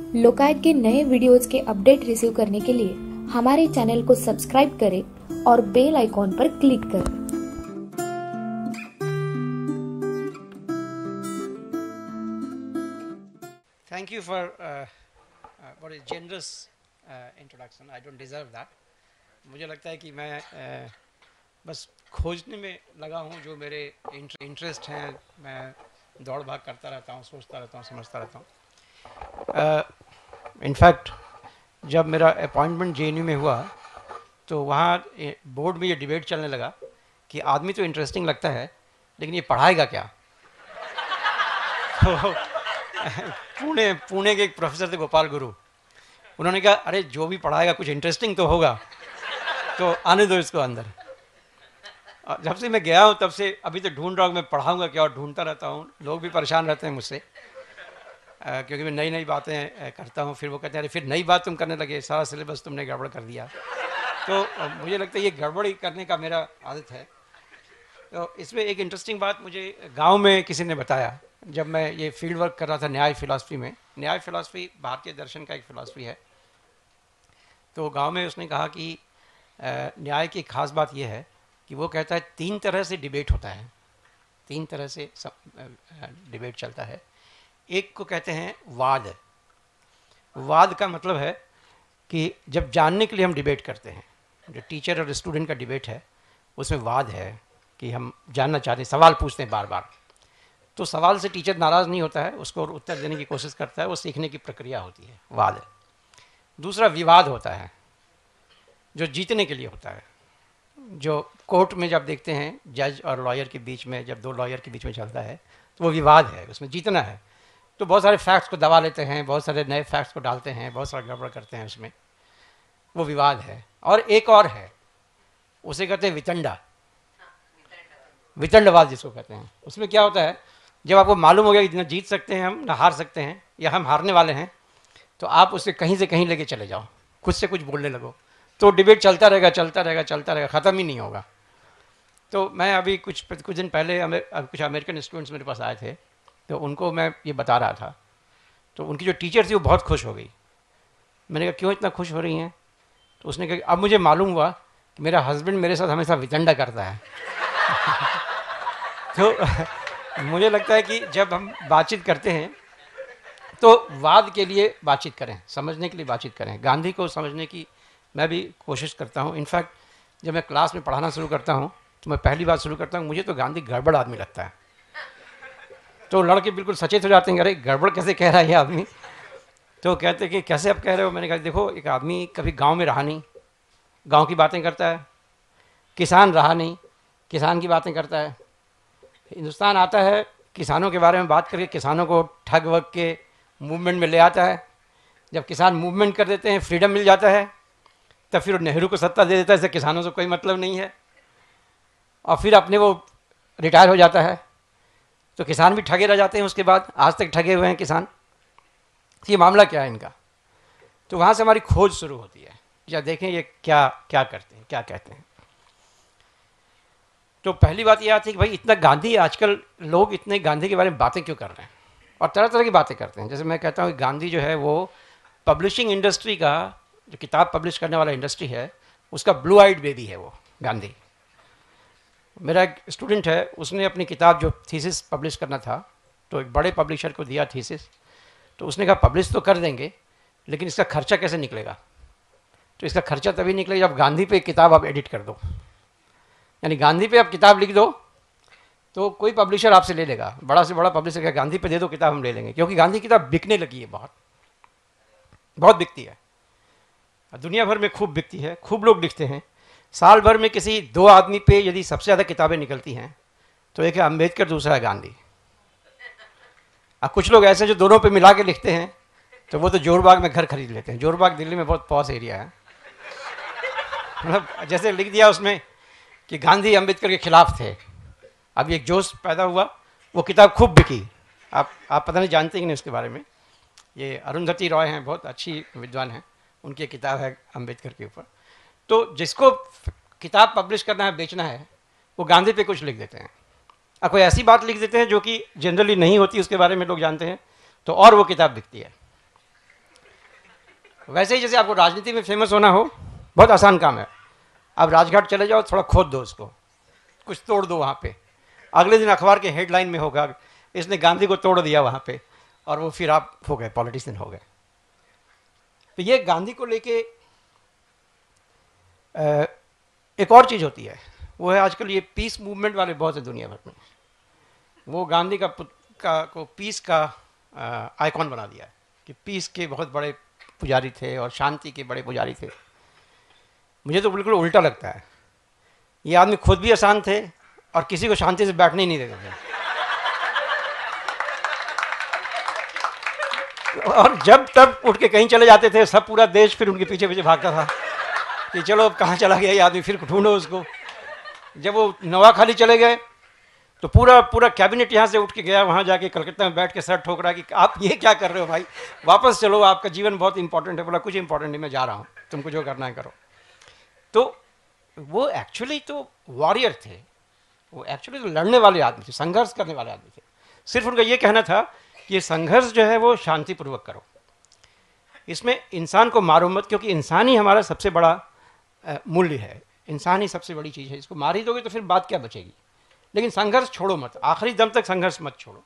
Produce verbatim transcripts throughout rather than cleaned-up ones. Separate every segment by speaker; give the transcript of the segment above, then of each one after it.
Speaker 1: लोकायत के नए वीडियोज के अपडेट रिसीव करने के लिए हमारे चैनल को सब्सक्राइब करें और बेल आइकॉन पर क्लिक करें।
Speaker 2: Thank you for uh, uh, what is generous uh, introduction. I don't deserve that. मुझे लगता है कि मैं uh, बस खोजने में लगा हूँ जो मेरे इंटरेस्ट हैं, मैं दौड़ भाग करता रहता हूँ, सोचता रहता हूँ, समझता रहता हूँ। इनफैक्ट uh, जब मेरा अपॉइंटमेंट जे एन यू में हुआ तो वहाँ बोर्ड में ये डिबेट चलने लगा कि आदमी तो इंटरेस्टिंग लगता है लेकिन ये पढ़ाएगा क्या। तो पुणे पुणे के एक प्रोफेसर थे गोपाल गुरु, उन्होंने कहा अरे जो भी पढ़ाएगा कुछ इंटरेस्टिंग तो होगा, तो आने दो इसको अंदर। जब से मैं गया हूँ तब से अभी तो ढूंढ रहा हूँ मैं पढ़ाऊँगा क्या, और ढूंढता रहता हूँ। लोग भी परेशान रहते हैं मुझसे क्योंकि मैं नई नई बातें करता हूँ, फिर वो कहते हैं अरे फिर नई बात तुम करने लगे, सारा सिलेबस तुमने गड़बड़ कर दिया। तो मुझे लगता है ये गड़बड़ी करने का मेरा आदत है। तो इसमें एक इंटरेस्टिंग बात मुझे गांव में किसी ने बताया, जब मैं ये फील्ड वर्क कर रहा था न्याय फिलॉसफी में। न्याय फिलॉसफी भारतीय दर्शन का एक फिलॉसफी है। तो गांव में उसने कहा कि न्याय की खास बात यह है कि वो कहता है तीन तरह से डिबेट होता है, तीन तरह से डिबेट चलता है। एक को कहते हैं वाद। वाद का मतलब है कि जब जानने के लिए हम डिबेट करते हैं, जो टीचर और स्टूडेंट का डिबेट है उसमें वाद है कि हम जानना चाहते हैं, सवाल पूछते हैं बार बार। तो सवाल से टीचर नाराज़ नहीं होता है, उसको उत्तर देने की कोशिश करता है, वो सीखने की प्रक्रिया होती है, वाद है। दूसरा विवाद होता है जो जीतने के लिए होता है, जो कोर्ट में जब देखते हैं जज और लॉयर के बीच में, जब दो लॉयर के बीच में चलता है तो वो विवाद है, उसमें जीतना है। तो बहुत सारे फैक्ट्स को दबा लेते हैं, बहुत सारे नए फैक्ट्स को डालते हैं, बहुत सारा गड़बड़ करते हैं, उसमें वो विवाद है। और एक और है, उसे कहते हैं वितंडा, वितंडवाद जिसको कहते हैं। उसमें क्या होता है, जब आपको मालूम हो गया कि ना जीत सकते हैं हम, ना हार सकते हैं, या हम हारने वाले हैं, तो आप उसे कहीं से कहीं लेके चले जाओ, खुद से कुछ बोलने लगो, तो डिबेट चलता रहेगा चलता रहेगा चलता रहेगा, ख़त्म ही नहीं होगा। तो मैं अभी कुछ कुछ दिन पहले कुछ अमेरिकन स्टूडेंट्स मेरे पास आए थे, तो उनको मैं ये बता रहा था। तो उनकी जो टीचर थी वो बहुत खुश हो गई। मैंने कहा क्यों इतना खुश हो रही हैं? तो उसने कहा अब मुझे मालूम हुआ कि मेरा हस्बैंड मेरे साथ हमेशा वितंडा करता है। तो मुझे लगता है कि जब हम बातचीत करते हैं तो वाद के लिए बातचीत करें, समझने के लिए बातचीत करें। गांधी को समझने की मैं भी कोशिश करता हूँ। इनफैक्ट जब मैं क्लास में पढ़ाना शुरू करता हूँ तो मैं पहली बात शुरू करता हूँ, मुझे तो गांधी गड़बड़ आदमी लगता है। तो लड़के बिल्कुल सचेत हो जाते हैं, अरे गड़बड़ कैसे कह रहा है ये आदमी। तो कहते हैं कि कैसे आप कह रहे हो? मैंने कहा देखो, एक आदमी कभी गांव में रहा नहीं, गांव की बातें करता है। किसान रहा नहीं, किसान की बातें करता है। हिंदुस्तान आता है, किसानों के बारे में बात करके किसानों को ठग वग के मूवमेंट में ले आता है। जब किसान मूवमेंट कर देते हैं, फ्रीडम मिल जाता है, तब फिर नेहरू को सत्ता दे देता है, इससे किसानों से कोई मतलब नहीं है, और फिर अपने वो रिटायर हो जाता है। तो किसान भी ठगे रह जाते हैं उसके बाद, आज तक ठगे हुए हैं किसान। ये मामला क्या है इनका? तो वहाँ से हमारी खोज शुरू होती है, या देखें ये क्या क्या करते हैं, क्या कहते हैं। तो पहली बात ये आती है कि भाई इतना गांधी, आजकल लोग इतने गांधी के बारे में बातें क्यों कर रहे हैं, और तरह तरह की बातें करते हैं। जैसे मैं कहता हूँ कि गांधी जो है वो पब्लिशिंग इंडस्ट्री का, जो किताब पब्लिश करने वाला इंडस्ट्री है, उसका ब्लू आइड बेबी है वो गांधी। मेरा एक स्टूडेंट है, उसने अपनी किताब जो थीसिस पब्लिश करना था, तो एक बड़े पब्लिशर को दिया थीसिस। तो उसने कहा पब्लिश तो कर देंगे लेकिन इसका खर्चा कैसे निकलेगा? तो इसका खर्चा तभी निकलेगा जब गांधी पे एक किताब आप एडिट कर दो, यानी गांधी पे आप किताब लिख दो तो कोई पब्लिशर आपसे ले लेगा, बड़ा से बड़ा पब्लिशर का गांधी पे दे दो किताब, हम ले लेंगे। क्योंकि गांधी की किताब बिकने लगी है, बहुत बहुत बिकती है, दुनिया भर में खूब बिकती है, खूब लोग लिखते हैं। साल भर में किसी दो आदमी पे यदि सबसे ज़्यादा किताबें निकलती हैं तो एक है अम्बेडकर, दूसरा है गांधी। अब कुछ लोग ऐसे जो दोनों पे मिला के लिखते हैं तो वो तो जोरबाग में घर खरीद लेते हैं। जोरबाग दिल्ली में बहुत पॉश एरिया है। मतलब जैसे लिख दिया उसमें कि गांधी अम्बेडकर के खिलाफ थे, अब एक जोश पैदा हुआ, वो किताब खूब बिकी। आप आप पता नहीं जानते कि नहीं उसके बारे में। ये अरुंधति रॉय हैं, बहुत अच्छी विद्वान हैं, उनकी एक किताब है अम्बेडकर के ऊपर। तो जिसको किताब पब्लिश करना है, बेचना है, वो गांधी पे कुछ लिख देते हैं, और कोई ऐसी बात लिख देते हैं जो कि जनरली नहीं होती, उसके बारे में लोग जानते हैं, तो और वो किताब बिकती है। वैसे ही जैसे आपको राजनीति में फेमस होना हो, बहुत आसान काम है। आप राजघाट चले जाओ, थोड़ा खोद दो उसको, कुछ तोड़ दो वहाँ पे, अगले दिन अखबार के हेडलाइन में होगा इसने गांधी को तोड़ दिया वहाँ पे, और वो फिर आप हो गए, पॉलिटिशियन हो गए। तो ये गांधी को लेके एक और चीज़ होती है, वो है आजकल ये पीस मूवमेंट वाले बहुत है दुनिया भर में। वो गांधी का, का को पीस का आइकॉन बना दिया है कि पीस के बहुत बड़े पुजारी थे और शांति के बड़े पुजारी थे। मुझे तो बिल्कुल उल्टा लगता है। ये आदमी खुद भी आसान थे और किसी को शांति से बैठने ही नहीं देते थे। और जब तब उठ के कहीं चले जाते थे, सब पूरा देश फिर उनके पीछे पीछे भागता था कि चलो अब कहाँ चला गया ये आदमी, फिर ढूंढो उसको। जब वो नवाखाली चले गए तो पूरा पूरा कैबिनेट यहाँ से उठ के गया, वहाँ जाके कलकत्ता में बैठ के सर ठोक रहा कि आप ये क्या कर रहे हो भाई, वापस चलो, आपका जीवन बहुत इंपॉर्टेंट है। बोला कुछ इंपॉर्टेंट नहीं, मैं जा रहा हूँ, तुमको जो करना है करो। तो वो एक्चुअली तो वॉरियर थे, वो एक्चुअली तो लड़ने वाले आदमी थे, संघर्ष करने वाले आदमी थे। सिर्फ उनका ये कहना था कि ये संघर्ष जो है वो शांतिपूर्वक करो, इसमें इंसान को मारो मत, क्योंकि इंसान ही हमारा सबसे बड़ा मूल्य है, इंसान ही सबसे बड़ी चीज़ है। इसको मार ही दोगे तो फिर बात क्या बचेगी। लेकिन संघर्ष छोड़ो मत, आखिरी दम तक संघर्ष मत छोड़ो।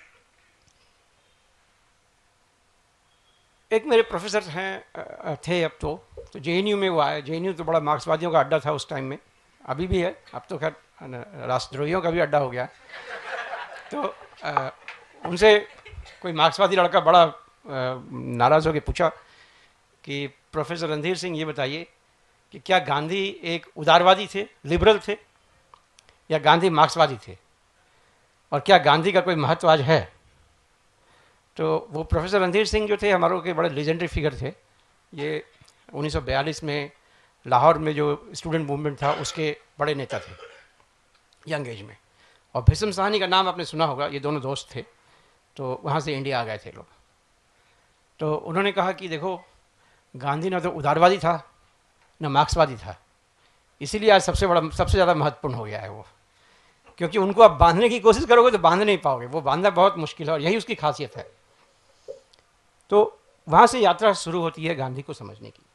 Speaker 2: एक मेरे प्रोफेसर हैं थे अब तो तो जे एन यू में वो आए। जे एन यू तो बड़ा मार्क्सवादियों का अड्डा था उस टाइम में, अभी भी है, अब तो खैर राष्ट्रद्रोहियों का भी अड्डा हो गया। तो आ, उनसे कोई मार्क्सवादी लड़का बड़ा नाराज़ होकर पूछा कि प्रोफेसर रणधीर सिंह ये बताइए कि क्या गांधी एक उदारवादी थे, लिबरल थे, या गांधी मार्क्सवादी थे, और क्या गांधी का कोई महत्व आज है। तो वो प्रोफेसर रणधीर सिंह जो थे हमारों के बड़े लेजेंडरी फिगर थे। ये उन्नीस सौ बयालीस में लाहौर में जो स्टूडेंट मूवमेंट था उसके बड़े नेता थे यंग एज में। और भीष्म साहनी का नाम आपने सुना होगा, ये दोनों दोस्त थे, तो वहाँ से इंडिया आ गए थे लोग। तो उन्होंने कहा कि देखो, गांधी ना तो उदारवादी था ना मार्क्सवादी था, इसीलिए आज सबसे बड़ा सबसे ज़्यादा महत्वपूर्ण हो गया है वो, क्योंकि उनको आप बांधने की कोशिश करोगे तो बांध नहीं पाओगे, वो बांधना बहुत मुश्किल है, और यही उसकी खासियत है। तो वहाँ से यात्रा शुरू होती है गांधी को समझने की।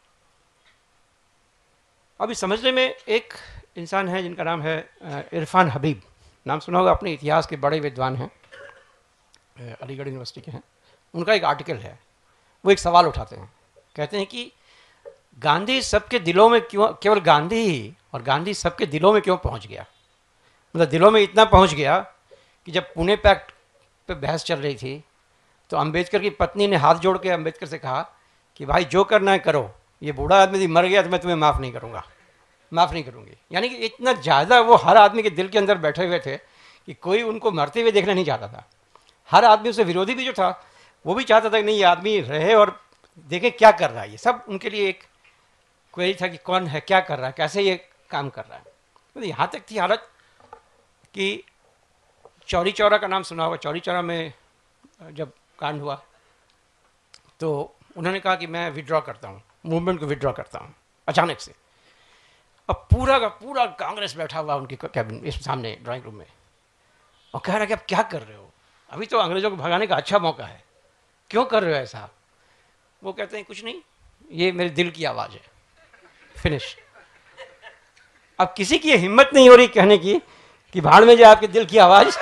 Speaker 2: अभी समझने में एक इंसान है जिनका नाम है इरफान हबीब, नाम सुना होगा, अपने इतिहास के बड़े विद्वान हैं, अलीगढ़ यूनिवर्सिटी के हैं। उनका एक आर्टिकल है, वो एक सवाल उठाते हैं, कहते हैं कि गांधी सबके दिलों में क्यों, केवल गांधी ही, और गांधी सबके दिलों में क्यों पहुंच गया। मतलब दिलों में इतना पहुंच गया कि जब पुणे पैक्ट पे बहस चल रही थी तो अंबेडकर की पत्नी ने हाथ जोड़ के अंबेडकर से कहा कि भाई जो करना है करो, ये बूढ़ा आदमी मर गया तो मैं तुम्हें माफ़ नहीं करूँगा, माफ़ नहीं करूँगी। यानी कि इतना ज़्यादा वो हर आदमी के दिल के अंदर बैठे हुए थे कि कोई उनको मरते हुए देखना नहीं चाहता था। हर आदमी उससे विरोधी भी जो था वो भी चाहता था कि नहीं, ये आदमी रहे और देखे क्या कर रहा है। ये सब उनके लिए एक क्वेरी था कि कौन है, क्या कर रहा है, कैसे ये काम कर रहा है। तो यहाँ तक थी हालत कि चौरी चौरा का नाम सुना होगा। चौरी चौरा में जब कांड हुआ तो उन्होंने कहा कि मैं विड्रॉ करता हूँ, मूवमेंट को विड्रॉ करता हूँ अचानक से। अब पूरा का पूरा कांग्रेस बैठा हुआ उनके कैबिन इस सामने ड्राइंग रूम में, और कह रहा कि आप क्या कर रहे हो, अभी तो अंग्रेजों को भगाने का अच्छा मौका है, क्यों कर रहे हो ऐसा। वो कहते हैं कुछ नहीं, ये मेरे दिल की आवाज़ है, फिनिश। अब किसी की हिम्मत नहीं हो रही कहने की कि भाड़ में जाए आपके दिल की आवाज़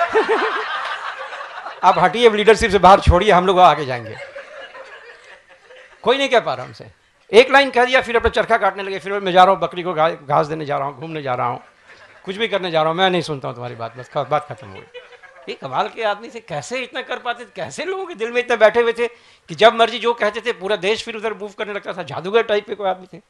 Speaker 2: आप हटिए, लीडरशिप से बाहर छोड़िए, हम लोग आगे जाएंगे। कोई नहीं कह पा रहा हमसे। एक लाइन कह दिया, फिर अपना चरखा काटने लगे, फिर मैं जा रहा हूँ, बकरी को घास देने जा रहा हूँ, घूमने जा रहा हूँ, कुछ भी करने जा रहा हूँ, मैं नहीं सुनता हूँ तुम्हारी बात, बस बात खत्म हो गई। ये कमाल के आदमी थे, कैसे इतना कर पाते थे, कैसे लोगों के दिल में इतना बैठे हुए थे कि जब मर्जी जो कहते थे पूरा देश फिर उधर मूव करने लगता था। जादूगर टाइप के कोई आदमी थे।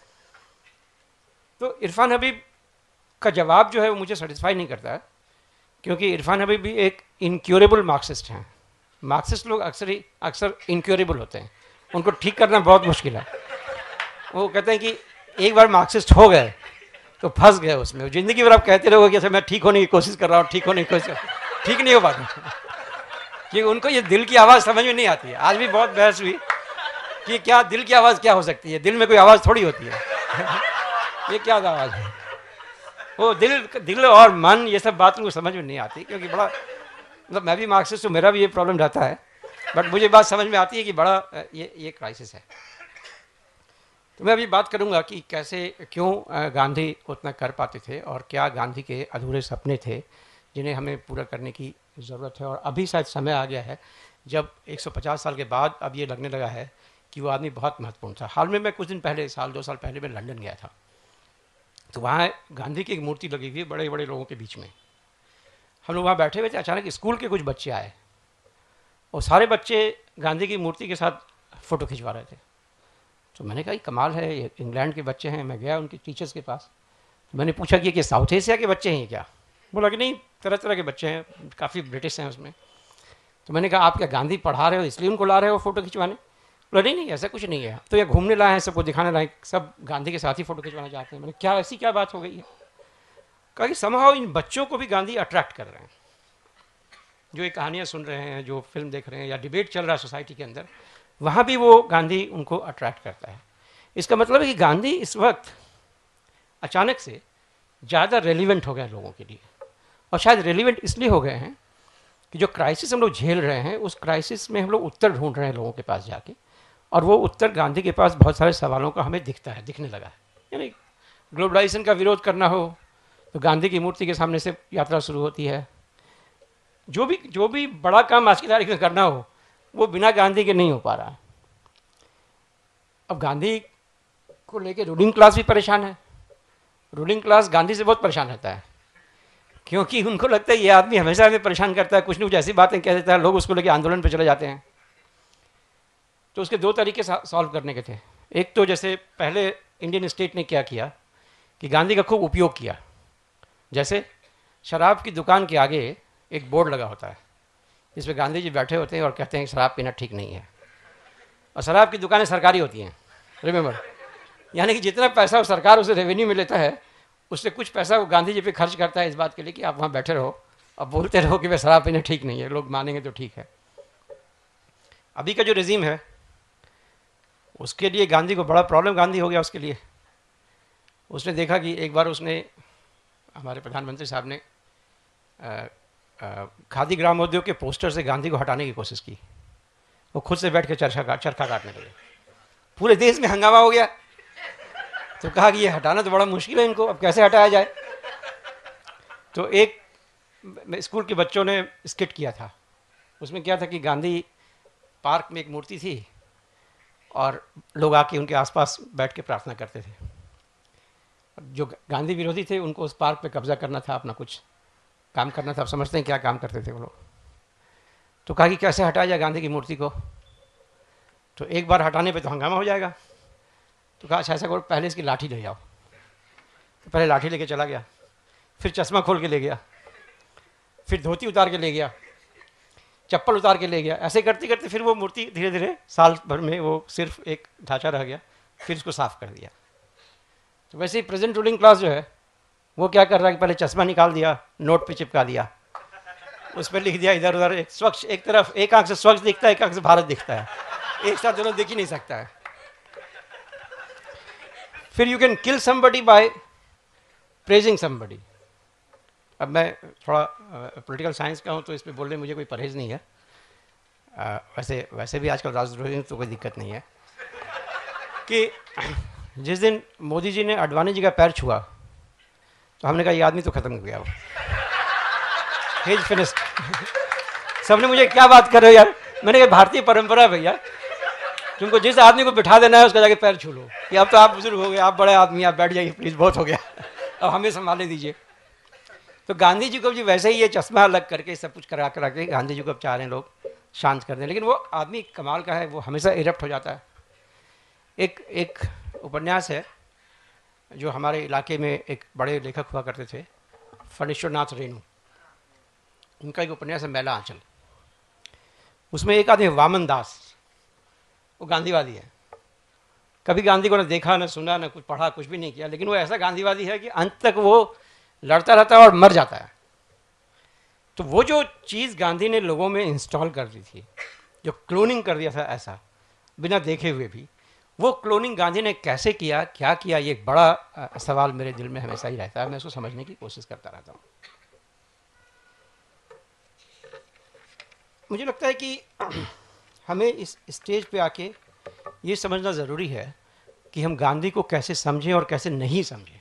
Speaker 2: तो इरफान हबीब का जवाब जो है वो मुझे सेटिस्फाई नहीं करता है, क्योंकि इरफान हबीब भी एक इनक्योरेबल मार्क्सिस्ट हैं। मार्क्सिस्ट लोग अक्सर ही अक्सर इनक्योरेबल होते हैं, उनको ठीक करना बहुत मुश्किल है। वो कहते हैं कि एक बार मार्क्सिस्ट हो गए तो फंस गए उसमें, जिंदगी भर आप कहते रहोगे कि ऐसे मैं ठीक होने की कोशिश कर रहा हूँ, ठीक होने की कोशिश, ठीक नहीं हो पाता, क्योंकि उनको ये दिल की आवाज़ समझ में नहीं आती है। आज भी बहुत बहस हुई कि क्या दिल की आवाज़ क्या हो सकती है, दिल में कोई आवाज़ थोड़ी होती है ये क्या आवाज़ है। वो दिल दिल और मन ये सब बात उनको समझ में नहीं आती, क्योंकि बड़ा, मतलब मैं भी मार्क्सिस्ट हूँ, मेरा भी ये प्रॉब्लम रहता है, बट मुझे बात समझ में आती है कि बड़ा ये ये क्राइसिस है। तो मैं अभी बात करूंगा कि कैसे, क्यों गांधी उतना कर पाते थे और क्या गांधी के अधूरे सपने थे जिन्हें हमें पूरा करने की ज़रूरत है। और अभी शायद समय आ गया है जब एक सौ पचास साल के बाद अब ये लगने लगा है कि वो आदमी बहुत महत्वपूर्ण था। हाल में मैं कुछ दिन पहले, साल दो साल पहले मैं लंदन गया था, तो वहाँ गांधी की एक मूर्ति लगी हुई है बड़े बड़े लोगों के बीच में। हम लोग वहाँ बैठे हुए थे, अचानक स्कूल के कुछ बच्चे आए और सारे बच्चे गांधी की मूर्ति के साथ फ़ोटो खिंचवा रहे थे। तो मैंने कहा कमाल है, ये इंग्लैंड के बच्चे हैं। मैं गया उनके टीचर्स के पास, तो मैंने पूछा कि ये साउथ एशिया के बच्चे हैं क्या? बोला कि नहीं, तरह तरह के बच्चे हैं, काफ़ी ब्रिटिश हैं उसमें। तो मैंने कहा आप क्या गांधी पढ़ा रहे हो इसलिए उनको ला रहे हो फ़ोटो खिंचवाने? बोला नहीं नहीं, ऐसा कुछ नहीं है, तो ये घूमने लाए हैं, सबको दिखाने लाए, सब गांधी के साथ ही फ़ोटो खिंचवाना चाहते हैं। मैंने क्या ऐसी क्या बात हो गई है? कहा कि समहाउ इन बच्चों को भी गांधी अट्रैक्ट कर रहे हैं, जो ये कहानियाँ सुन रहे हैं, जो फिल्म देख रहे हैं या डिबेट चल रहा है सोसाइटी के अंदर, वहाँ भी वो गांधी उनको अट्रैक्ट करता है। इसका मतलब है कि गांधी इस वक्त अचानक से ज़्यादा रेलिवेंट हो गए लोगों के लिए, और शायद रेलिवेंट इसलिए हो गए हैं कि जो क्राइसिस हम लोग झेल रहे हैं उस क्राइसिस में हम लोग उत्तर ढूंढ रहे हैं लोगों के पास जाके, और वो उत्तर गांधी के पास बहुत सारे सवालों का हमें दिखता है, दिखने लगा है। यानी ग्लोबलाइजेशन का विरोध करना हो तो गांधी की मूर्ति के सामने से यात्रा शुरू होती है। जो भी जो भी बड़ा काम आज की तारीख में करना हो वो बिना गांधी के नहीं हो पा रहा है। अब गांधी को लेके रूलिंग क्लास भी परेशान है। रूलिंग क्लास गांधी से बहुत परेशान रहता है, क्योंकि उनको लगता है ये आदमी हमेशा हमें परेशान करता है, कुछ न कुछ ऐसी बातें कह देता है, लोग उसको लेके आंदोलन पर चले जाते हैं। तो उसके दो तरीके सॉल्व करने के थे। एक तो जैसे पहले इंडियन स्टेट ने क्या किया कि गांधी का खूब उपयोग किया। जैसे शराब की दुकान के आगे एक बोर्ड लगा होता है जिसमें गांधी जी बैठे होते हैं और कहते हैं शराब पीना ठीक नहीं है, और शराब की दुकानें सरकारी होती हैं, रिमेंबर। यानी कि जितना पैसा वो सरकार उसे रेवेन्यू में लेता है उससे कुछ पैसा वो गांधी जी पे खर्च करता है इस बात के लिए कि आप वहाँ बैठे रहो और बोलते रहो कि वह शराब पीना ठीक नहीं है, लोग मानेंगे तो ठीक है। अभी का जो रेजीम है उसके लिए गांधी को बड़ा प्रॉब्लम गांधी हो गया उसके लिए। उसने देखा कि एक बार उसने, हमारे प्रधानमंत्री साहब ने आ, आ, खादी ग्रामोद्योग के पोस्टर से गांधी को हटाने की कोशिश की। वो खुद से बैठ के चरखा काट चरखा काटने लगे, पूरे देश में हंगामा हो गया। तो कहा कि ये हटाना तो बड़ा मुश्किल है इनको, अब कैसे हटाया जाए। तो एक स्कूल के बच्चों ने स्किट किया था, उसमें क्या था कि गांधी पार्क में एक मूर्ति थी और लोग आके उनके आसपास बैठ के प्रार्थना करते थे। जो गांधी विरोधी थे उनको उस पार्क पे कब्जा करना था, अपना कुछ काम करना था। आप समझते हैं क्या काम करते थे वो लोग। तो कहा कि कैसे हटाया जाए गांधी की मूर्ति को। तो एक बार हटाने पे तो हंगामा हो जाएगा, तो कहा अच्छा ऐसा करो पहले इसकी लाठी ले जाओ। तो पहले लाठी लेके चला गया, फिर चश्मा खोल के ले गया, फिर धोती उतार के ले गया, चप्पल उतार के ले गया। ऐसे करते करते फिर वो मूर्ति धीरे धीरे साल भर में वो सिर्फ एक ढांचा रह गया, फिर इसको साफ कर दिया। तो वैसे ही प्रेजेंट रूलिंग क्लास जो है वो क्या कर रहा है कि पहले चश्मा निकाल दिया, नोट पे चिपका दिया, उस पर लिख दिया इधर उधर, एक स्वच्छ, एक तरफ एक आंख से स्वच्छ दिखता है, एक आंख से भारत दिखता है, एक साथ दोनों दिख ही नहीं सकता है। फिर you can kill somebody by praising somebody. अब मैं थोड़ा पॉलिटिकल साइंस का हूँ तो इस पर बोलने मुझे कोई परहेज नहीं है। आ, वैसे वैसे भी आजकल राजद्रोही तो कोई दिक्कत नहीं है। कि जिस दिन मोदी जी ने अडवाणी जी का पैर छुआ तो हमने कहा ये आदमी तो खत्म हो गया, वो ही इज फिनिश्ड। सबने मुझे क्या बात कर रहे हो यार, मैंने कहा भारतीय परंपरा है भैया, तुमको जिस आदमी को बिठा देना है उसका जाके पैर छू लो कि अब तो आप बुजुर्ग हो गए, आप बड़े आदमी, आप बैठ जाइए प्लीज, बहुत हो गया, अब हमें संभाले दीजिए। तो गांधी जी को भी वैसे ही ये चश्मा अलग करके सब कुछ करा करा के गांधी जी को अब चाह रहे हैं लोग शांत कर दें, लेकिन वो आदमी कमाल का है, वो हमेशा इरप्ट हो जाता है। एक एक उपन्यास है जो हमारे इलाके में एक बड़े लेखक हुआ करते थे, फणीश्वर नाथ रेणु, उनका एक उपन्यास है मैला आंचल। उसमें एक आदमी वामन दास, वो गांधीवादी है, कभी गांधी को ना देखा ना सुना ना कुछ पढ़ा, कुछ भी नहीं किया, लेकिन वो ऐसा गांधीवादी है कि अंत तक वो लड़ता रहता है और मर जाता है। तो वो जो चीज़ गांधी ने लोगों में इंस्टॉल कर दी थी, जो क्लोनिंग कर दिया था ऐसा बिना देखे हुए भी, वो क्लोनिंग गांधी ने कैसे किया, क्या किया, ये एक बड़ा सवाल मेरे दिल में हमेशा ही रहता है। मैं उसको समझने की कोशिश करता रहता हूँ। मुझे लगता है कि हमें इस स्टेज पे आके ये समझना ज़रूरी है कि हम गांधी को कैसे समझें और कैसे नहीं समझें।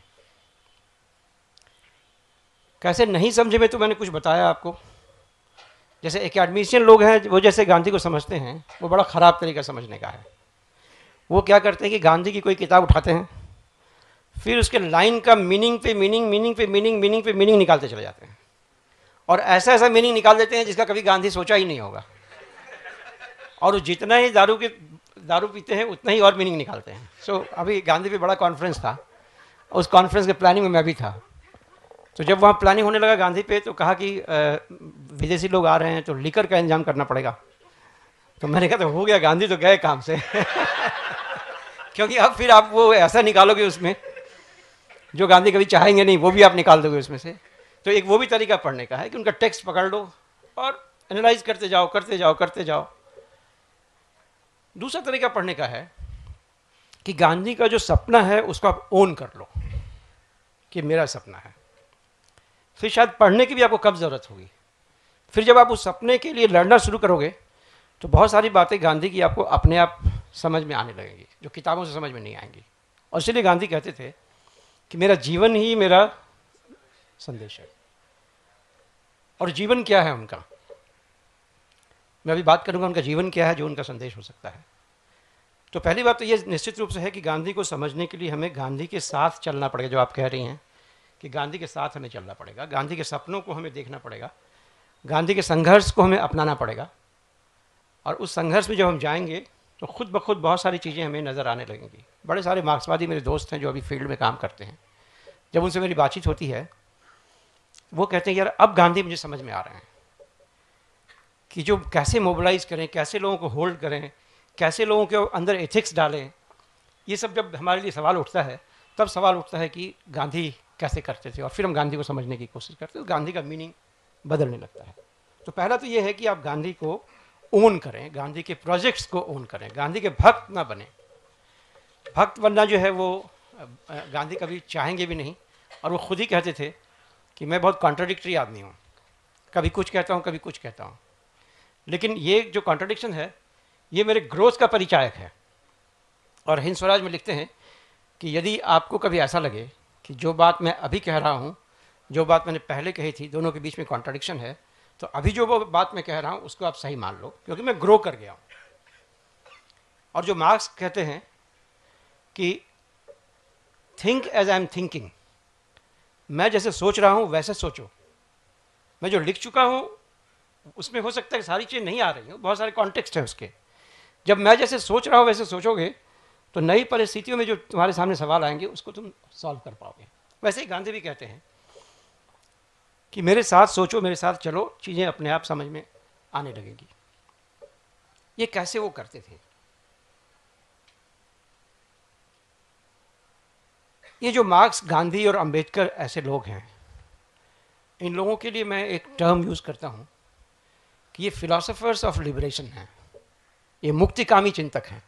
Speaker 2: कैसे नहीं समझे में तो मैंने कुछ बताया आपको। जैसे एकेडमिशियन लोग हैं वो जैसे गांधी को समझते हैं, वो बड़ा ख़राब तरीका समझने का है। वो क्या करते हैं कि गांधी की कोई किताब उठाते हैं, फिर उसके लाइन का मीनिंग पे मीनिंग मीनिंग पे मीनिंग मीनिंग पे मीनिंग निकालते चले जाते हैं, और ऐसा ऐसा मीनिंग निकाल देते हैं जिसका कभी गांधी सोचा ही नहीं होगा। और जितना ही दारू के दारू पीते हैं उतना ही और मीनिंग निकालते हैं। सो so, अभी गांधी पे बड़ा कॉन्फ्रेंस था, उस कॉन्फ्रेंस के प्लानिंग में मैं भी था। तो जब वहाँ प्लानिंग होने लगा गांधी पे, तो कहा कि विदेशी लोग आ रहे हैं तो लिकर का इंतजाम करना पड़ेगा। तो मैंने कहा तो हो गया, गांधी तो गए काम से। क्योंकि अब फिर आप वो ऐसा निकालोगे उसमें जो गांधी कभी चाहेंगे नहीं, वो भी आप निकाल दोगे उसमें से। तो एक वो भी तरीका पढ़ने का है कि उनका टेक्स्ट पकड़ लो और एनालाइज करते जाओ करते जाओ करते जाओ। दूसरा तरीका पढ़ने का है कि गांधी का जो सपना है उसको आप ओन कर लो कि मेरा सपना है। फिर शायद पढ़ने की भी आपको कब ज़रूरत होगी। फिर जब आप उस सपने के लिए लड़ना शुरू करोगे तो बहुत सारी बातें गांधी की आपको अपने आप समझ में आने लगेंगी जो किताबों से समझ में नहीं आएंगी। और इसलिए गांधी कहते थे कि मेरा जीवन ही मेरा संदेश है। और जीवन क्या है उनका, मैं अभी बात करूंगा उनका जीवन क्या है जो उनका संदेश हो सकता है। तो पहली बात तो ये निश्चित रूप से है कि गांधी को समझने के लिए हमें गांधी के साथ चलना पड़ेगा। जो आप कह रही हैं कि गांधी के साथ हमें चलना पड़ेगा, गांधी के सपनों को हमें देखना पड़ेगा, गांधी के संघर्ष को हमें अपनाना पड़ेगा। और उस संघर्ष में जब हम जाएंगे तो खुद ब खुद बहुत सारी चीज़ें हमें नज़र आने लगेंगी। बड़े सारे मार्क्सवादी मेरे दोस्त हैं जो अभी फील्ड में काम करते हैं, जब उनसे मेरी बातचीत होती है वो कहते हैं यार अब गांधी मुझे समझ में आ रहे हैं कि जो कैसे मोबिलाइज करें, कैसे लोगों को होल्ड करें, कैसे लोगों के अंदर एथिक्स डालें। ये सब जब हमारे लिए सवाल उठता है तब सवाल उठता है कि गांधी कैसे करते थे, और फिर हम गांधी को समझने की कोशिश करते हैं तो गांधी का मीनिंग बदलने लगता है। तो पहला तो ये है कि आप गांधी को ओन करें, गांधी के प्रोजेक्ट्स को ओन करें, गांधी के भक्त ना बने। भक्त बनना जो है वो गांधी कभी चाहेंगे भी नहीं, और वो खुद ही कहते थे कि मैं बहुत कॉन्ट्राडिक्टरी आदमी हूँ, कभी कुछ कहता हूँ कभी कुछ कहता हूँ। लेकिन ये जो कॉन्ट्राडिक्शन है ये मेरे ग्रोथ का परिचायक है। और हिंद स्वराज में लिखते हैं कि यदि आपको कभी ऐसा लगे कि जो बात मैं अभी कह रहा हूँ, जो बात मैंने पहले कही थी, दोनों के बीच में कॉन्ट्राडिक्शन है, तो अभी जो वो बात मैं कह रहा हूँ उसको आप सही मान लो, क्योंकि मैं ग्रो कर गया हूँ। और जो मार्क्स कहते हैं कि think as I am thinking, मैं जैसे सोच रहा हूँ वैसे सोचो। मैं जो लिख चुका हूँ उसमें हो सकता है सारी चीज़ें नहीं आ रही हूँ, बहुत सारे कॉन्टेक्स्ट हैं उसके। जब मैं जैसे सोच रहा हूँ वैसे सोचोगे तो नई परिस्थितियों में जो तुम्हारे सामने सवाल आएंगे उसको तुम सॉल्व कर पाओगे। वैसे ही गांधी भी कहते हैं कि मेरे साथ सोचो, मेरे साथ चलो, चीज़ें अपने आप समझ में आने लगेंगी। ये कैसे वो करते थे? ये जो मार्क्स, गांधी और अंबेडकर ऐसे लोग हैं, इन लोगों के लिए मैं एक टर्म यूज़ करता हूँ कि ये फिलोसोफर्स ऑफ लिबरेशन हैं, ये मुक्तिकामी चिंतक हैं।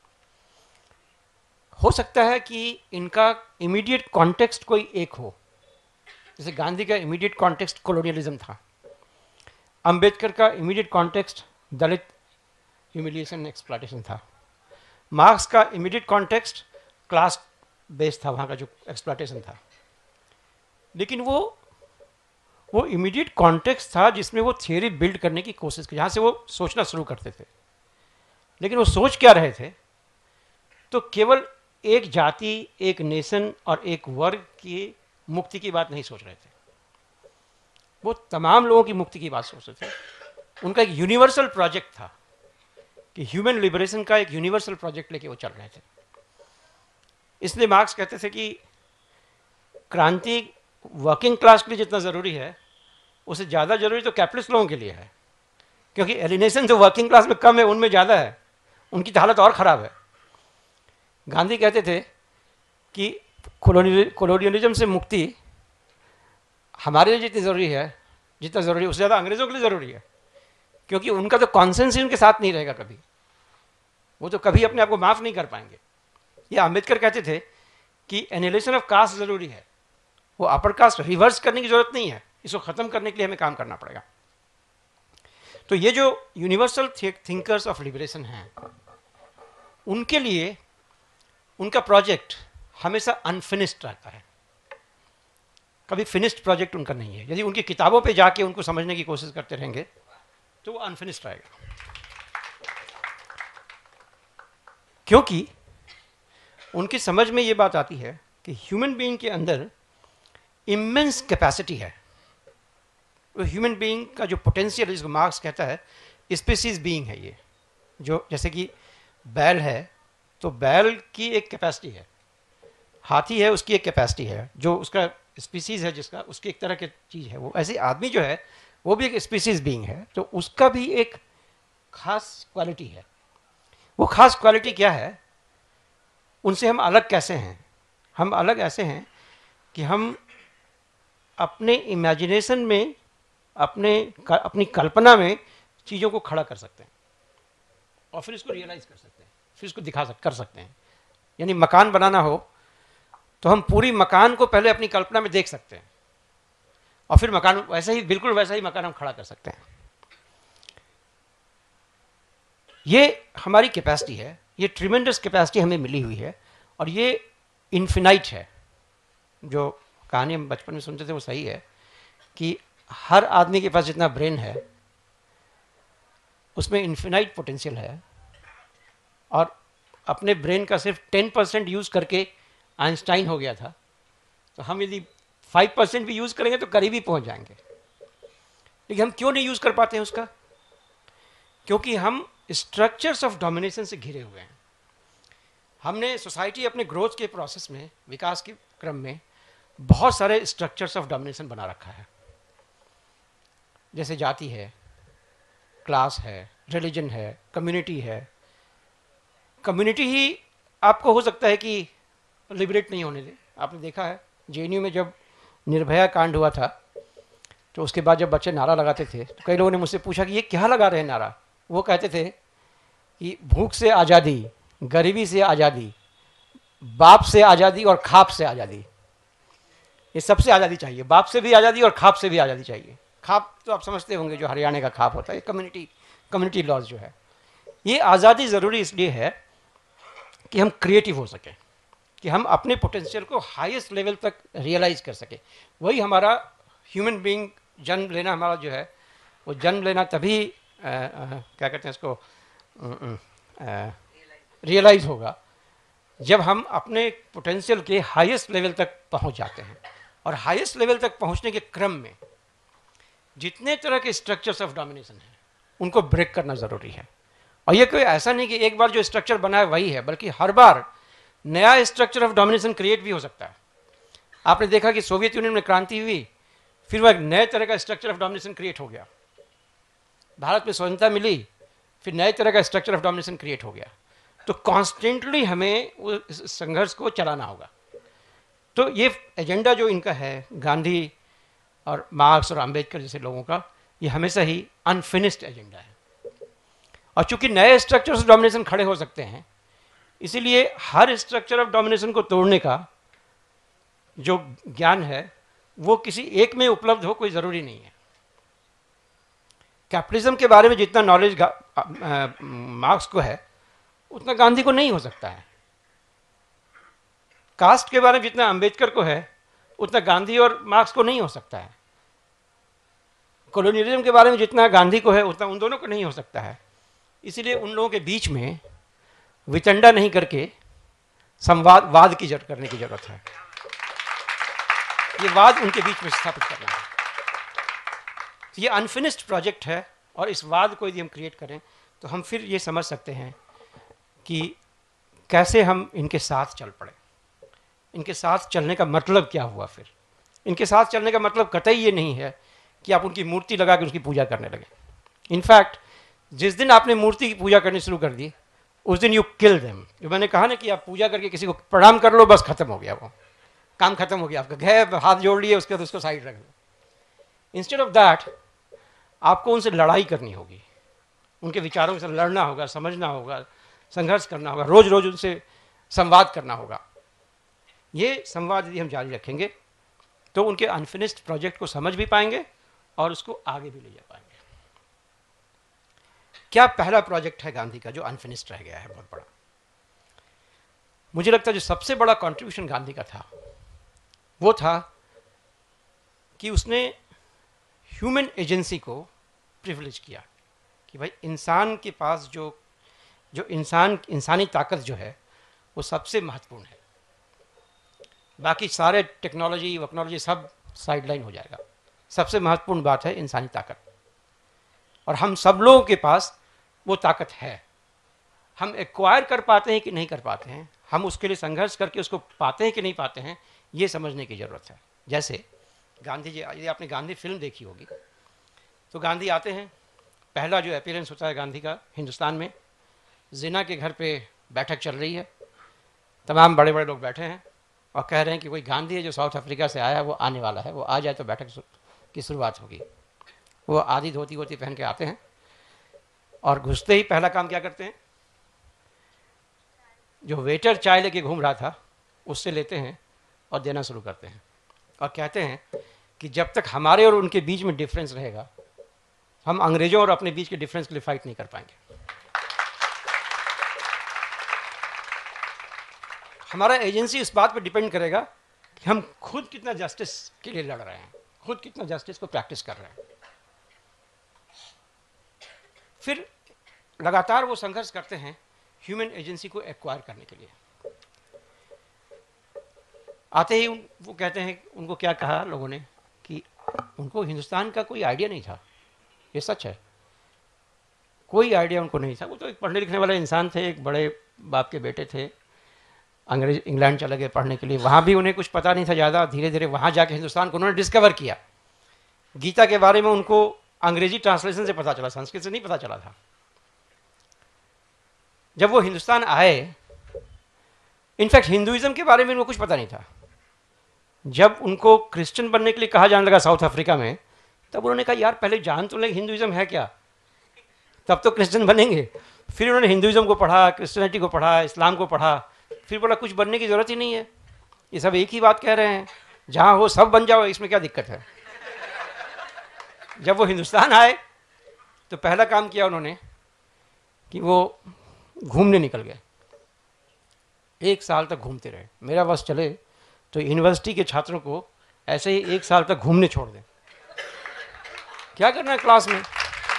Speaker 2: हो सकता है कि इनका इमीडिएट कॉन्टेक्स्ट कोई एक हो, जैसे गांधी का इमीडिएट कॉन्टेक्स्ट कोलोनियलिज्म था, अंबेडकर का immediate context Dalit humiliation exploitation था, मार्क्स का इमीडिएट कॉन्टेक्स्ट क्लास बेस्ड था, वहाँ का जो एक्सप्लॉयटेशन था। लेकिन वो वो इमीडिएट कॉन्टेक्स्ट था जिसमें वो थियरी बिल्ड करने की कोशिश की, जहाँ से वो सोचना शुरू करते थे। लेकिन वो सोच क्या रहे थे? तो केवल एक जाति, एक नेशन और एक वर्ग की मुक्ति की बात नहीं सोच रहे थे, वो तमाम लोगों की मुक्ति की बात सोच रहे थे। उनका एक यूनिवर्सल प्रोजेक्ट था कि ह्यूमन लिबरेशन का एक यूनिवर्सल प्रोजेक्ट लेके वो चल रहे थे। इसलिए मार्क्स कहते थे कि क्रांति वर्किंग क्लास के लिए जितना ज़रूरी है उससे ज़्यादा ज़रूरी तो कैपिटलिस्ट लोगों के लिए है, क्योंकि एलिनेशन जो वर्किंग क्लास में कम है उनमें ज़्यादा है, उनकी तो हालत और ख़राब है। गांधी कहते थे कि कोलोनियलिज्म से मुक्ति हमारे लिए जितनी ज़रूरी है, जितना ज़रूरी है उससे ज़्यादा अंग्रेज़ों के लिए ज़रूरी है, क्योंकि उनका तो कॉन्सेंस ही उनके साथ नहीं रहेगा कभी, वो तो कभी अपने आप को माफ़ नहीं कर पाएंगे। ये अम्बेडकर कहते थे कि एनिहिलेशन ऑफ कास्ट ज़रूरी है, वो अपर कास्ट रिवर्स करने की ज़रूरत नहीं है, इसको ख़त्म करने के लिए हमें काम करना पड़ेगा। तो ये जो यूनिवर्सल थिंकर्स ऑफ लिबरेशन हैं, उनके लिए उनका प्रोजेक्ट हमेशा अनफिनिश्ड रहता है, कभी फिनिश्ड प्रोजेक्ट उनका नहीं है। यदि उनकी किताबों पे जाके उनको समझने की कोशिश करते रहेंगे तो वो अनफिनिश्ड रहेगा, क्योंकि उनकी समझ में ये बात आती है कि ह्यूमन बीइंग के अंदर इमेंस कैपेसिटी है। ह्यूमन बीइंग का जो पोटेंशियल, जिसको मार्क्स कहता है स्पीसीज बीइंग है ये, जो जैसे कि बैल है तो बैल की एक कैपेसिटी है, हाथी है उसकी एक कैपेसिटी है, जो उसका स्पीसीज है जिसका, उसकी एक तरह की चीज़ है वो। ऐसे आदमी जो है वो भी एक स्पीसीज बीइंग है, तो उसका भी एक खास क्वालिटी है। वो खास क्वालिटी क्या है, उनसे हम अलग कैसे हैं? हम अलग ऐसे हैं कि हम अपने इमेजिनेशन में, अपने अपनी कल्पना में चीज़ों को खड़ा कर सकते हैं और फिर इसको रियलाइज कर सकते हैं, फिर इसको दिखा सक कर सकते हैं। यानी मकान बनाना हो तो हम पूरी मकान को पहले अपनी कल्पना में देख सकते हैं और फिर मकान वैसे ही, बिल्कुल वैसा ही मकान हम खड़ा कर सकते हैं। ये हमारी कैपेसिटी है, ये ट्रिमेंडस कैपेसिटी हमें मिली हुई है और ये इन्फिनाइट है। जो कहानी हम बचपन में सुनते थे वो सही है कि हर आदमी के पास जितना ब्रेन है उसमें इन्फिनाइट पोटेंशियल है, और अपने ब्रेन का सिर्फ टेन परसेंट यूज़ करके आइंस्टाइन हो गया था, तो हम यदि फाइव परसेंट भी यूज़ करेंगे तो करीब ही पहुंच जाएंगे। लेकिन हम क्यों नहीं यूज़ कर पाते हैं उसका? क्योंकि हम स्ट्रक्चर्स ऑफ डोमिनेशन से घिरे हुए हैं। हमने सोसाइटी अपने ग्रोथ के प्रोसेस में, विकास के क्रम में बहुत सारे स्ट्रक्चर्स ऑफ डोमिनेशन बना रखा है, जैसे जाति है, क्लास है, रिलीजन है, कम्युनिटी है। कम्युनिटी ही आपको हो सकता है कि लिबरेट नहीं होने दे। आपने देखा है जे एन यू में जब निर्भया कांड हुआ था तो उसके बाद जब बच्चे नारा लगाते थे तो कई लोगों ने मुझसे पूछा कि ये क्या लगा रहे हैं नारा। वो कहते थे कि भूख से आज़ादी, गरीबी से आज़ादी, बाप से आज़ादी और खाप से आज़ादी। ये सबसे आज़ादी चाहिए, बाप से भी आज़ादी और खाप से भी आज़ादी चाहिए। खाप तो आप समझते होंगे, जो हरियाणा का खाप होता है, कम्युनिटी कम्युनिटी लॉज जो है। ये आज़ादी ज़रूरी इसलिए है कि हम क्रिएटिव हो सकें, कि हम अपने पोटेंशियल को हाईएस्ट लेवल तक रियलाइज कर सकें। वही हमारा ह्यूमन बीइंग जन्म लेना, हमारा जो है वो जन्म लेना तभी आ, आ, क्या कहते हैं इसको, रियलाइज होगा जब हम अपने पोटेंशियल के हाईएस्ट लेवल तक पहुंच जाते हैं। और हाईएस्ट लेवल तक पहुंचने के क्रम में जितने तरह के स्ट्रक्चर्स ऑफ डोमिनेशन हैं उनको ब्रेक करना ज़रूरी है। और ये कोई ऐसा नहीं कि एक बार जो स्ट्रक्चर बना है वही है, बल्कि हर बार नया स्ट्रक्चर ऑफ डोमिनेशन क्रिएट भी हो सकता है। आपने देखा कि सोवियत यूनियन में क्रांति हुई, फिर वह एक नए तरह का स्ट्रक्चर ऑफ डोमिनेशन क्रिएट हो गया। भारत में स्वतंत्रता मिली, फिर नए तरह का स्ट्रक्चर ऑफ डोमिनेशन क्रिएट हो गया। तो कॉन्स्टेंटली हमें उस संघर्ष को चलाना होगा। तो ये एजेंडा जो इनका है, गांधी और मार्क्स और अंबेडकर जैसे लोगों का, ये हमेशा ही अनफिनिश्ड एजेंडा है। और चूंकि नए स्ट्रक्चर्स ऑफ डोमिनेशन खड़े हो सकते हैं, इसीलिए हर स्ट्रक्चर ऑफ डोमिनेशन को तोड़ने का जो ज्ञान है वो किसी एक में उपलब्ध हो कोई ज़रूरी नहीं है। कैपिटलिज्म के बारे में जितना नॉलेज मार्क्स को है उतना गांधी को नहीं हो सकता है। कास्ट के बारे में जितना अंबेडकर को है उतना गांधी और मार्क्स को नहीं हो सकता है। कॉलोनियलिज्म के बारे में जितना गांधी को है उतना उन दोनों को नहीं हो सकता है। इसीलिए उन लोगों के बीच में वितंडा नहीं करके संवाद वाद की जरूरत करने की जरूरत है। ये वाद उनके बीच में स्थापित करना है। ये अनफिनिश्ड प्रोजेक्ट है और इस वाद को यदि हम क्रिएट करें तो हम फिर ये समझ सकते हैं कि कैसे हम इनके साथ चल पड़े। इनके साथ चलने का मतलब क्या हुआ? फिर इनके साथ चलने का मतलब कतई ये नहीं है कि आप उनकी मूर्ति लगा के उसकी पूजा करने लगे। इनफैक्ट जिस दिन आपने मूर्ति की पूजा करनी शुरू कर दी उस दिन यू किल देम। जो मैंने कहा ना कि आप पूजा करके किसी को प्रणाम कर लो, बस खत्म हो गया, वो काम खत्म हो गया आपका। गए हाथ जोड़ लिए, उसके बाद उसको साइड रख लो। इंस्टेड ऑफ दैट आपको उनसे लड़ाई करनी होगी, उनके विचारों से लड़ना होगा, समझना होगा, संघर्ष करना होगा, रोज रोज उनसे संवाद करना होगा। ये संवाद यदि हम जारी रखेंगे तो उनके अनफिनिश्ड प्रोजेक्ट को समझ भी पाएंगे और उसको आगे भी ले जा पाएंगे। क्या पहला प्रोजेक्ट है गांधी का जो अनफिनिश्ड रह गया है बहुत बड़ा? मुझे लगता है जो सबसे बड़ा कंट्रीब्यूशन गांधी का था वो था कि उसने ह्यूमन एजेंसी को प्रिविलेज किया कि भाई इंसान के पास जो जो इंसान इंसानी ताकत जो है वो सबसे महत्वपूर्ण है, बाकी सारे टेक्नोलॉजी वक्नोलॉजी सब साइडलाइन हो जाएगा। सबसे महत्वपूर्ण बात है इंसानी ताकत, और हम सब लोगों के पास वो ताकत है। हम एक्वायर कर पाते हैं कि नहीं कर पाते हैं, हम उसके लिए संघर्ष करके उसको पाते हैं कि नहीं पाते हैं, ये समझने की ज़रूरत है। जैसे गांधी जी, यदि आपने गांधी फिल्म देखी होगी तो गांधी आते हैं, पहला जो अपीयरेंस होता है गांधी का हिंदुस्तान में, जिना के घर पे बैठक चल रही है, तमाम बड़े बड़े लोग बैठे हैं और कह रहे हैं कि कोई गांधी है जो साउथ अफ्रीका से आया है, वो आने वाला है, वो आ जाए तो बैठक की शुरुआत होगी। वो आधी धोती वोती पहन के आते हैं और घुसते ही पहला काम क्या करते हैं, जो वेटर चाय लेके घूम रहा था उससे लेते हैं और देना शुरू करते हैं और कहते हैं कि जब तक हमारे और उनके बीच में डिफरेंस रहेगा, हम अंग्रेजों और अपने बीच के डिफरेंस के लिए फाइट नहीं कर पाएंगे। हमारा एजेंसी इस बात पर डिपेंड करेगा कि हम खुद कितना जस्टिस के लिए लड़ रहे हैं, खुद कितना जस्टिस को प्रैक्टिस कर रहे हैं। फिर लगातार वो संघर्ष करते हैं ह्यूमन एजेंसी को एक्वायर करने के लिए। आते ही उन, वो कहते हैं, उनको क्या कहा लोगों ने कि उनको हिंदुस्तान का कोई आइडिया नहीं था। ये सच है, कोई आइडिया उनको नहीं था। वो तो एक पढ़ने लिखने वाले इंसान थे, एक बड़े बाप के बेटे थे, अंग्रेज इंग्लैंड चले गए पढ़ने के लिए, वहाँ भी उन्हें कुछ पता नहीं था ज़्यादा। धीरे धीरे वहाँ जाके हिंदुस्तान को उन्होंने डिस्कवर किया। गीता के बारे में उनको अंग्रेजी ट्रांसलेशन से पता चला, संस्कृत से नहीं पता चला था। जब वो हिंदुस्तान आए, इनफैक्ट हिंदुइज्म के बारे में उनको कुछ पता नहीं था। जब उनको क्रिश्चियन बनने के लिए कहा जाने लगा साउथ अफ्रीका में, तब उन्होंने कहा यार पहले जान तो लें हिंदुइज्म है क्या, तब तो क्रिश्चियन बनेंगे। फिर उन्होंने हिंदुइज्म को पढ़ा, क्रिश्चियनिटी को पढ़ा, इस्लाम को पढ़ा, फिर बोला कुछ बनने की ज़रूरत ही नहीं है, ये सब एक ही बात कह रहे हैं, जहाँ हो सब बन जाओ, इसमें क्या दिक्कत है। जब वो हिंदुस्तान आए तो पहला काम किया उन्होंने कि वो घूमने निकल गए। एक साल तक घूमते रहे। मेरा बस चले तो यूनिवर्सिटी के छात्रों को ऐसे ही एक साल तक घूमने छोड़ दें। क्या करना है क्लास में?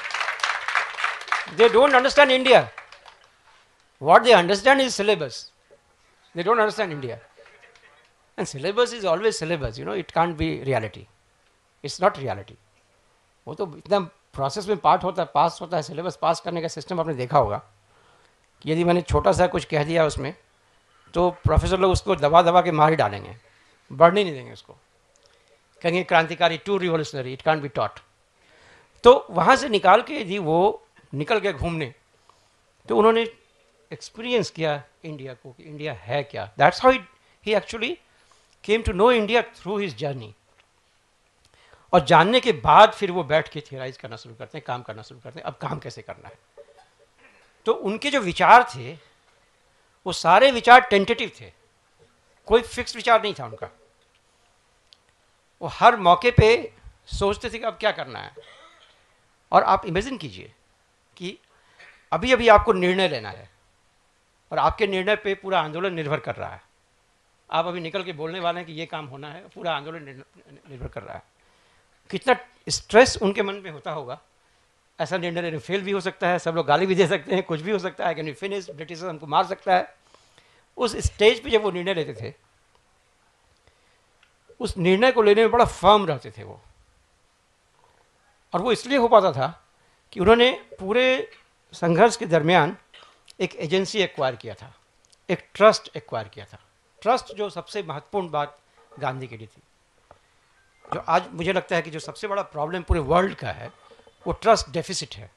Speaker 2: They don't understand India. What they understand is syllabus. They don't understand India. And syllabus is always syllabus, you know, it can't be reality. It's not reality. वो तो इतना प्रोसेस में पार्ट होता है, पास होता है। सिलेबस पास करने का सिस्टम आपने देखा होगा कि यदि मैंने छोटा सा कुछ कह दिया उसमें, तो प्रोफेसर लोग उसको दबा दबा के मार ही डालेंगे, बढ़ने नहीं देंगे उसको, कहेंगे क्रांतिकारी, to revolutionary, it can't be taught. तो वहाँ से निकाल के यदि वो निकल गए घूमने, तो उन्होंने एक्सपीरियंस किया इंडिया को कि इंडिया है क्या। That's how he actually came to know India through his journey. और जानने के बाद फिर वो बैठ के थियराइज करना शुरू करते हैं, काम करना शुरू करते हैं, अब काम कैसे करना है। तो उनके जो विचार थे वो सारे विचार टेंटेटिव थे, कोई फिक्स विचार नहीं था उनका। वो हर मौके पे सोचते थे कि अब क्या करना है। और आप इमेजिन कीजिए कि अभी अभी आपको निर्णय लेना है और आपके निर्णय पे पूरा आंदोलन निर्भर कर रहा है। आप अभी निकल के बोलने वाले हैं कि ये काम होना है, पूरा आंदोलन निर्भर कर रहा है। कितना स्ट्रेस उनके मन में होता होगा। ऐसा निर्णय लेने फेल भी हो सकता है, सब लोग गाली भी दे सकते हैं, कुछ भी हो सकता है, कैन यू फिनिश, ब्रिटिश हमको मार सकता है। उस स्टेज पे जब वो निर्णय लेते थे, उस निर्णय को लेने में बड़ा फर्म रहते थे वो। और वो इसलिए हो पाता था कि उन्होंने पूरे संघर्ष के दरमियान एक एजेंसी एक्वायर किया था, एक ट्रस्ट एक्वायर किया था। ट्रस्ट जो सबसे महत्वपूर्ण बात गांधी के लिए थी, जो आज मुझे लगता है कि जो सबसे बड़ा प्रॉब्लम पूरे वर्ल्ड का है, वो ट्रस्ट डेफिसिट है।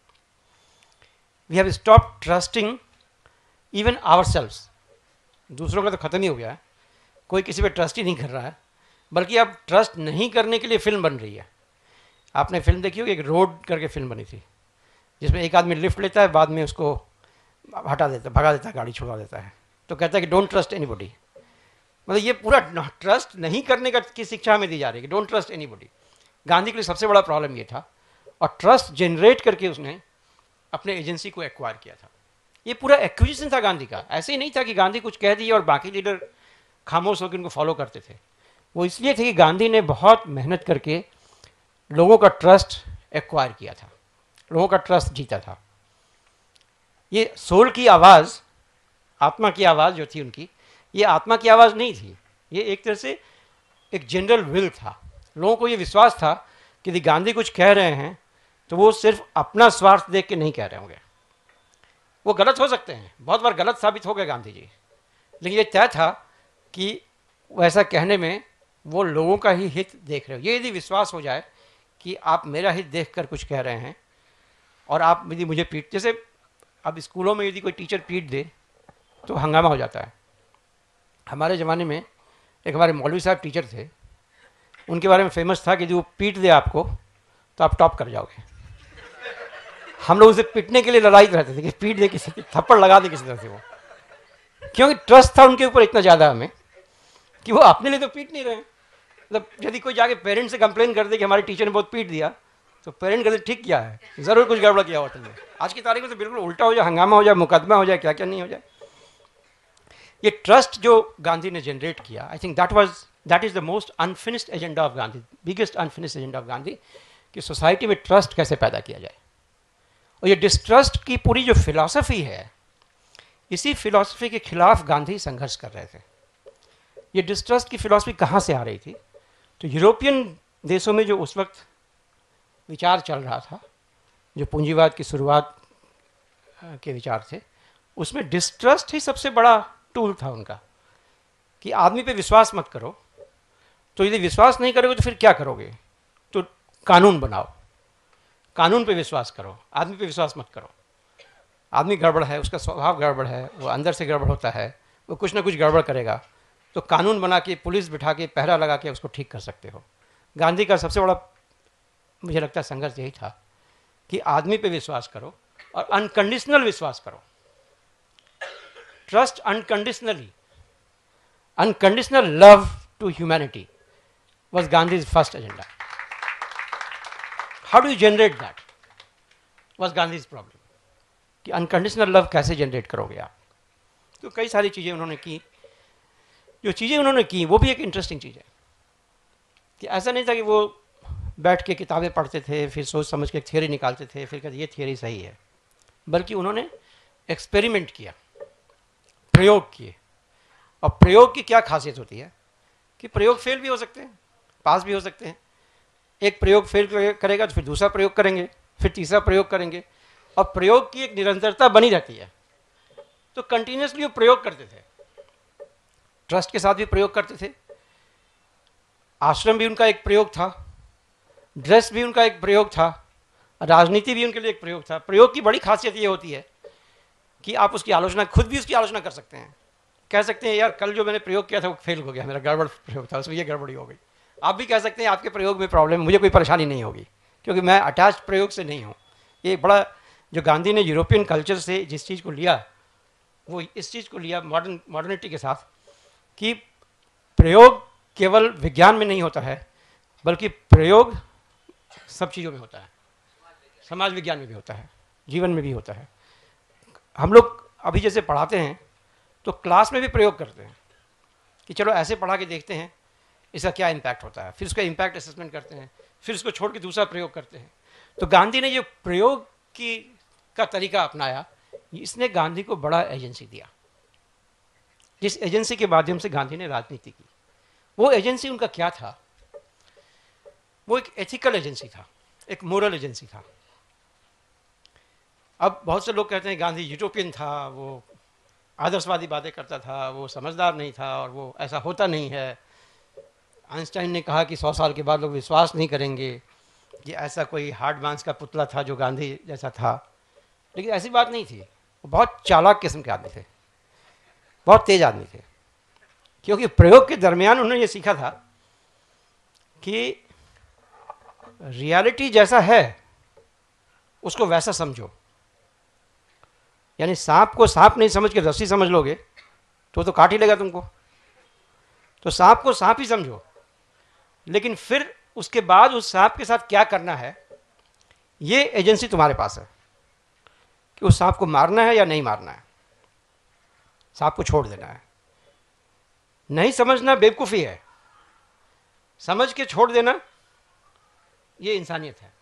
Speaker 2: We have stop trusting even ourselves. दूसरों का तो ख़त्म ही हो गया है, कोई किसी पे ट्रस्ट ही नहीं कर रहा है, बल्कि अब ट्रस्ट नहीं करने के लिए फिल्म बन रही है। आपने फिल्म देखी होगी, एक रोड करके फिल्म बनी थी, जिसमें एक आदमी लिफ्ट लेता है, बाद में उसको हटा देता है, भगा देता है, गाड़ी छुड़वा देता है, तो कहता है कि डोंट ट्रस्ट एनीबॉडी। मतलब ये पूरा ट्रस्ट नहीं करने का की शिक्षा हमें दी जा रही है कि डोंट ट्रस्ट एनीबॉडी। गांधी के लिए सबसे बड़ा प्रॉब्लम ये था, और ट्रस्ट जनरेट करके उसने अपने एजेंसी को एक्वायर किया था। ये पूरा एक्विजिशन था गांधी का। ऐसे ही नहीं था कि गांधी कुछ कह दिया और बाकी लीडर खामोश होकर उनको फॉलो करते थे। वो इसलिए थे कि गांधी ने बहुत मेहनत करके लोगों का ट्रस्ट एक्वायर किया था, लोगों का ट्रस्ट जीता था। ये सोल की आवाज़, आत्मा की आवाज़ जो थी उनकी, ये आत्मा की आवाज़ नहीं थी, ये एक तरह से एक जनरल विल था। लोगों को ये विश्वास था कि यदि गांधी कुछ कह रहे हैं तो वो सिर्फ अपना स्वार्थ देख के नहीं कह रहे होंगे। वो गलत हो सकते हैं, बहुत बार गलत साबित हो गए गांधी जी, लेकिन ये तय था कि वैसा कहने में वो लोगों का ही हित देख रहे हो। ये यदि विश्वास हो जाए कि आप मेरा हित देखकर कुछ कह रहे हैं और आप यदि मुझे पीट, जैसे अब स्कूलों में यदि कोई टीचर पीट दे तो हंगामा हो जाता है। हमारे ज़माने में एक हमारे मौलवी साहब टीचर थे, उनके बारे में फेमस था कि यदि वो पीट दे आपको तो आप टॉप कर जाओगे। हम लोग उसे पीटने के लिए लड़ाई रहते थे कि पीट दे किसी, थप्पड़ लगा दे किसी तरह से वो, क्योंकि ट्रस्ट था उनके ऊपर इतना ज़्यादा हमें कि वो अपने लिए तो पीट नहीं रहे। मतलब यदि कोई जाके पेरेंट्स से कंप्लेन कर दे कि हमारे टीचर ने बहुत पीट दिया, तो पेरेंट कहते ठीक किया है, ज़रूर कुछ गड़बड़ किया होटल में। आज की तारीख में तो बिल्कुल उल्टा हो जाए, हंगामा हो जाए, मुकदमा हो जाए, क्या क्या नहीं हो जाए। ये ट्रस्ट जो गांधी ने जनरेट किया, I think that was that is the most unfinished agenda of Gandhi, biggest unfinished agenda of Gandhi, कि सोसाइटी में ट्रस्ट कैसे पैदा किया जाए। और ये डिस्ट्रस्ट की पूरी जो फिलॉसफी है, इसी फिलॉसफी के खिलाफ गांधी संघर्ष कर रहे थे। ये डिस्ट्रस्ट की फिलॉसफी कहाँ से आ रही थी? तो यूरोपियन देशों में जो उस वक्त विचार चल रहा था, जो पूंजीवाद की शुरुआत के विचार थे, उसमें डिस्ट्रस्ट ही सबसे बड़ा टूल था उनका, कि आदमी पे विश्वास मत करो। तो यदि विश्वास नहीं करोगे तो फिर क्या करोगे? तो कानून बनाओ, कानून पे विश्वास करो, आदमी पे विश्वास मत करो। आदमी गड़बड़ है, उसका स्वभाव गड़बड़ है, वो अंदर से गड़बड़ होता है, वो कुछ ना कुछ गड़बड़ करेगा, तो कानून बना के, पुलिस बिठा के, पहरा लगा के उसको ठीक कर सकते हो। गांधी का सबसे बड़ा मुझे लगता है संघर्ष यही था कि आदमी पे विश्वास करो और अनकंडीशनल विश्वास करो। Trust unconditionally, unconditional love to humanity was Gandhi's first agenda. How do you generate that? Was Gandhi's problem. कि अनकंडीशनल लव कैसे जनरेट करोगे आप? तो कई सारी चीज़ें उन्होंने की। जो चीज़ें उन्होंने की वो भी एक इंटरेस्टिंग चीज़ है कि ऐसा नहीं था कि वो बैठ के किताबें पढ़ते थे, फिर सोच समझ के एक थियरी निकालते थे, फिर कहते ये थियरी सही है, बल्कि उन्होंने एक्सपेरिमेंट किया, प्रयोग किए। और प्रयोग की क्या खासियत होती है कि प्रयोग फेल भी हो सकते हैं, पास भी हो सकते हैं। एक प्रयोग फेल करेगा तो फिर दूसरा प्रयोग करेंगे, फिर तीसरा प्रयोग करेंगे, और प्रयोग की एक निरंतरता बनी रहती है। तो कंटिन्यूसली वो प्रयोग करते थे, ट्रस्ट के साथ भी प्रयोग करते थे, आश्रम भी उनका एक प्रयोग था, ड्रेस भी उनका एक प्रयोग था, राजनीति भी उनके लिए एक प्रयोग था। प्रयोग की बड़ी खासियत ये होती है कि आप उसकी आलोचना, खुद भी उसकी आलोचना कर सकते हैं, कह सकते हैं यार कल जो मैंने प्रयोग किया था वो फेल हो गया, मेरा गड़बड़ प्रयोग था, उसमें ये गड़बड़ी हो गई। आप भी कह सकते हैं आपके प्रयोग में प्रॉब्लम, मुझे कोई परेशानी नहीं होगी क्योंकि मैं अटैच प्रयोग से नहीं हूँ। ये बड़ा जो गांधी ने यूरोपियन कल्चर से जिस चीज़ को लिया, वो इस चीज़ को लिया मॉडर्न मॉडर्निटी के साथ, कि प्रयोग केवल विज्ञान में नहीं होता है, बल्कि प्रयोग सब चीज़ों में होता है, समाज विज्ञान में भी होता है, जीवन में भी होता है। हम लोग अभी जैसे पढ़ाते हैं तो क्लास में भी प्रयोग करते हैं कि चलो ऐसे पढ़ा के देखते हैं इसका क्या इम्पैक्ट होता है, फिर उसका इम्पैक्ट असेसमेंट करते हैं, फिर उसको छोड़ के दूसरा प्रयोग करते हैं। तो गांधी ने जो प्रयोग की का तरीका अपनाया, इसने गांधी को बड़ा एजेंसी दिया, जिस एजेंसी के माध्यम से गांधी ने राजनीति की। वो एजेंसी उनका क्या था? वो एक एथिकल एजेंसी था, एक मोरल एजेंसी था। अब बहुत से लोग कहते हैं गांधी यूटोपियन था, वो आदर्शवादी बातें करता था, वो समझदार नहीं था और वो ऐसा होता नहीं है। आइंस्टाइन ने कहा कि सौ साल के बाद लोग विश्वास नहीं करेंगे कि ऐसा कोई हार्ड मांस का पुतला था जो गांधी जैसा था। लेकिन ऐसी बात नहीं थी, वो बहुत चालाक किस्म के आदमी थे, बहुत तेज आदमी थे, क्योंकि प्रयोग के दरमियान उन्होंने ये सीखा था कि रियलिटी जैसा है उसको वैसा समझो। यानी सांप को सांप नहीं समझ के रस्सी समझ लोगे तो तो काट ही लेगा तुमको। तो सांप को सांप ही समझो, लेकिन फिर उसके बाद उस सांप के साथ क्या करना है ये एजेंसी तुम्हारे पास है। कि उस सांप को मारना है या नहीं मारना है, सांप को छोड़ देना है। नहीं समझना बेवकूफ़ी है, समझ के छोड़ देना ये इंसानियत है।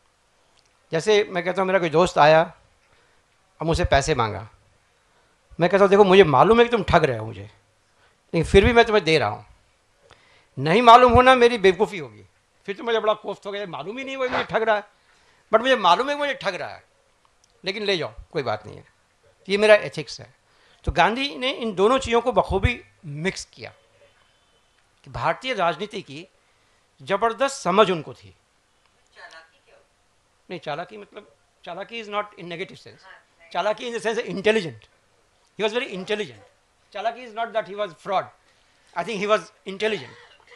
Speaker 2: जैसे मैं कहता हूँ मेरा कोई दोस्त आया और मुझसे पैसे मांगा, मैं कहता हूँ देखो मुझे मालूम है कि तुम ठग रहे हो मुझे, लेकिन फिर भी मैं तुम्हें दे रहा हूँ। नहीं मालूम होना मेरी बेवकूफ़ी होगी, फिर तो मुझे बड़ा कोफ्त हो गया, मालूम ही नहीं वो मुझे ठग रहा है, बट मुझे मालूम है मुझे ठग रहा है, लेकिन ले जाओ कोई बात नहीं है, ये मेरा एथिक्स है। तो गांधी ने इन दोनों चीज़ों को बखूबी मिक्स किया कि भारतीय राजनीति की ज़बरदस्त समझ उनको थी। नहीं, चालाकी मतलब चालाकी is not in negative sense, चालाकी in the sense intelligent, he was very intelligent. चालाकी is not that he was fraud, I think he was intelligent.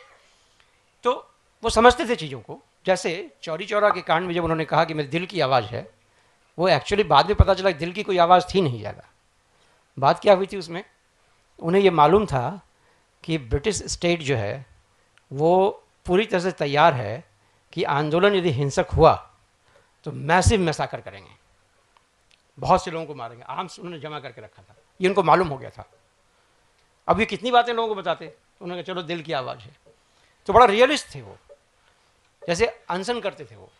Speaker 2: तो वो समझते थे चीज़ों को। जैसे चौरी चौरा के कांड में जब उन्होंने कहा कि मेरे दिल की आवाज़ है, वो एक्चुअली बाद में पता चला कि दिल की कोई आवाज़ थी नहीं ज़्यादा। बात क्या हुई थी उसमें, उन्हें ये मालूम था कि ब्रिटिश स्टेट जो है वो पूरी तरह से तैयार है कि आंदोलन यदि हिंसक हुआ तो मैसिव मैसाकर करेंगे, बहुत से लोगों को मारेंगे, आर्म्स उन्होंने जमा करके रखा था, ये उनको मालूम हो गया था। अब ये कितनी बातें लोगों को बताते, तो उन्होंने कहा चलो दिल की आवाज़ है। तो बड़ा रियलिस्ट थे वो, जैसे अनशन करते थे वो।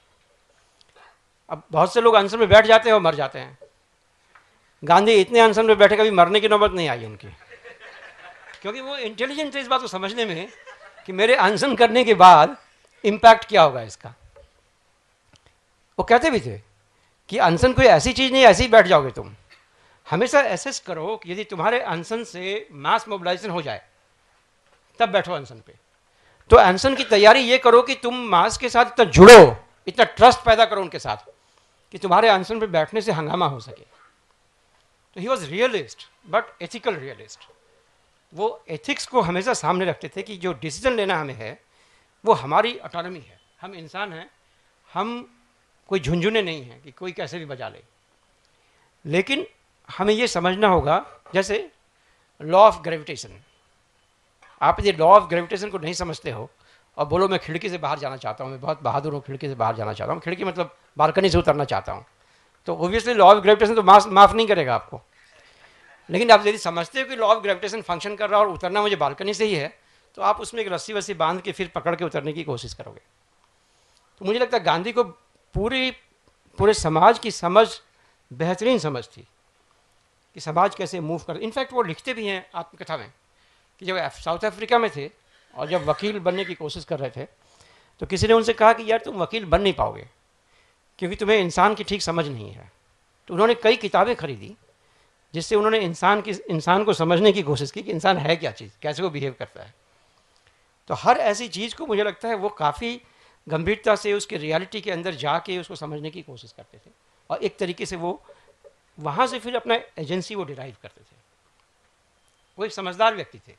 Speaker 2: अब बहुत से लोग अनशन में बैठ जाते हैं और मर जाते हैं, गांधी इतने अनशन में बैठे कभी मरने की नौबत नहीं आई उनकी, क्योंकि वो इंटेलिजेंट थे इस बात को समझने में कि मेरे अनशन करने के बाद इम्पैक्ट क्या होगा इसका। वो कहते भी थे कि अनशन कोई ऐसी चीज़ नहीं, ऐसे ही बैठ जाओगे तुम, हमेशा एसेस करो कि यदि तुम्हारे अनशन से मास मोबिलाइजेशन हो जाए तब बैठो अनशन पे। तो अनशन की तैयारी ये करो कि तुम मास के साथ इतना जुड़ो, इतना ट्रस्ट पैदा करो उनके साथ कि तुम्हारे अनशन पे बैठने से हंगामा हो सके। तो he was realist but ethical realist. वो एथिक्स को हमेशा सामने रखते थे कि जो डिसीजन लेना हमें है वो हमारी ऑटोनॉमी है, हम इंसान हैं, हम कोई झुंझुने नहीं हैं कि कोई कैसे भी बजा ले। लेकिन हमें ये समझना होगा, जैसे लॉ ऑफ ग्रेविटेशन, आप यदि लॉ ऑफ ग्रेविटेशन को नहीं समझते हो और बोलो मैं खिड़की से बाहर जाना चाहता हूँ, मैं बहुत बहादुर हूँ, खिड़की से बाहर जाना चाहता हूँ, खिड़की मतलब बालकनी से उतरना चाहता हूँ, तो ऑब्वियसली लॉ ऑफ ग्रेविटेशन तो माफ माफ़ नहीं करेगा आपको। लेकिन आप यदि समझते हो कि लॉ ऑफ ग्रेविटेशन फंक्शन कर रहा है और उतरना मुझे बालकनी से ही है, तो आप उसमें एक रस्सी वस्सी बांध के फिर पकड़ के उतरने की कोशिश करोगे। तो मुझे लगता है गांधी को पूरी पूरे समाज की समझ, बेहतरीन समझ थी कि समाज कैसे मूव कर। इनफैक्ट वो लिखते भी हैं आत्मकथा में कि जब साउथ अफ्रीका में थे और जब वकील बनने की कोशिश कर रहे थे तो किसी ने उनसे कहा कि यार तुम वकील बन नहीं पाओगे क्योंकि तुम्हें इंसान की ठीक समझ नहीं है। तो उन्होंने कई किताबें खरीदी जिससे उन्होंने इंसान की इंसान को समझने की कोशिश की कि इंसान है क्या चीज़, कैसे वो बिहेव करता है। तो हर ऐसी चीज़ को मुझे लगता है वो काफ़ी गंभीरता से उसके रियलिटी के अंदर जाके उसको समझने की कोशिश करते थे और एक तरीके से वो वहाँ से फिर अपना एजेंसी वो डिराइव करते थे। वो एक समझदार व्यक्ति थे।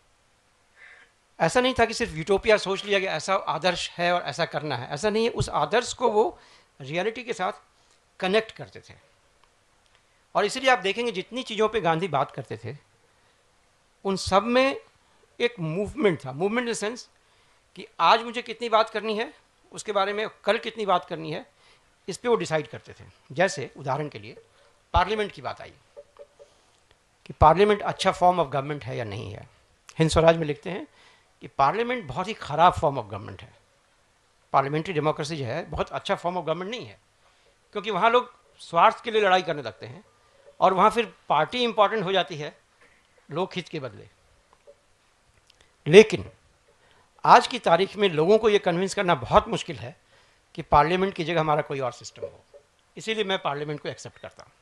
Speaker 2: ऐसा नहीं था कि सिर्फ यूटोपिया सोच लिया कि ऐसा आदर्श है और ऐसा करना है, ऐसा नहीं है। उस आदर्श को वो रियलिटी के साथ कनेक्ट करते थे। और इसलिए आप देखेंगे जितनी चीज़ों पे गांधी बात करते थे उन सब में एक मूवमेंट था। मूवमेंट इन द सेंस कि आज मुझे कितनी बात करनी है, उसके बारे में कल कितनी बात करनी है, इस पे वो डिसाइड करते थे। जैसे उदाहरण के लिए पार्लियामेंट की बात आई कि पार्लियामेंट अच्छा फॉर्म ऑफ गवर्नमेंट है या नहीं है। हिंद स्वराज में लिखते हैं कि पार्लियामेंट बहुत ही ख़राब फॉर्म ऑफ गवर्नमेंट है। पार्लियामेंट्री डेमोक्रेसी जो है बहुत अच्छा फॉर्म ऑफ गवर्नमेंट नहीं है, क्योंकि वहाँ लोग स्वार्थ के लिए लड़ाई करने लगते हैं और वहाँ फिर पार्टी इंपॉर्टेंट हो जाती है लोकहित के बदले। लेकिन आज की तारीख में लोगों को ये कन्विंस करना बहुत मुश्किल है कि पार्लियामेंट की जगह हमारा कोई और सिस्टम हो। इसीलिए मैं पार्लियामेंट को एक्सेप्ट करता हूँ।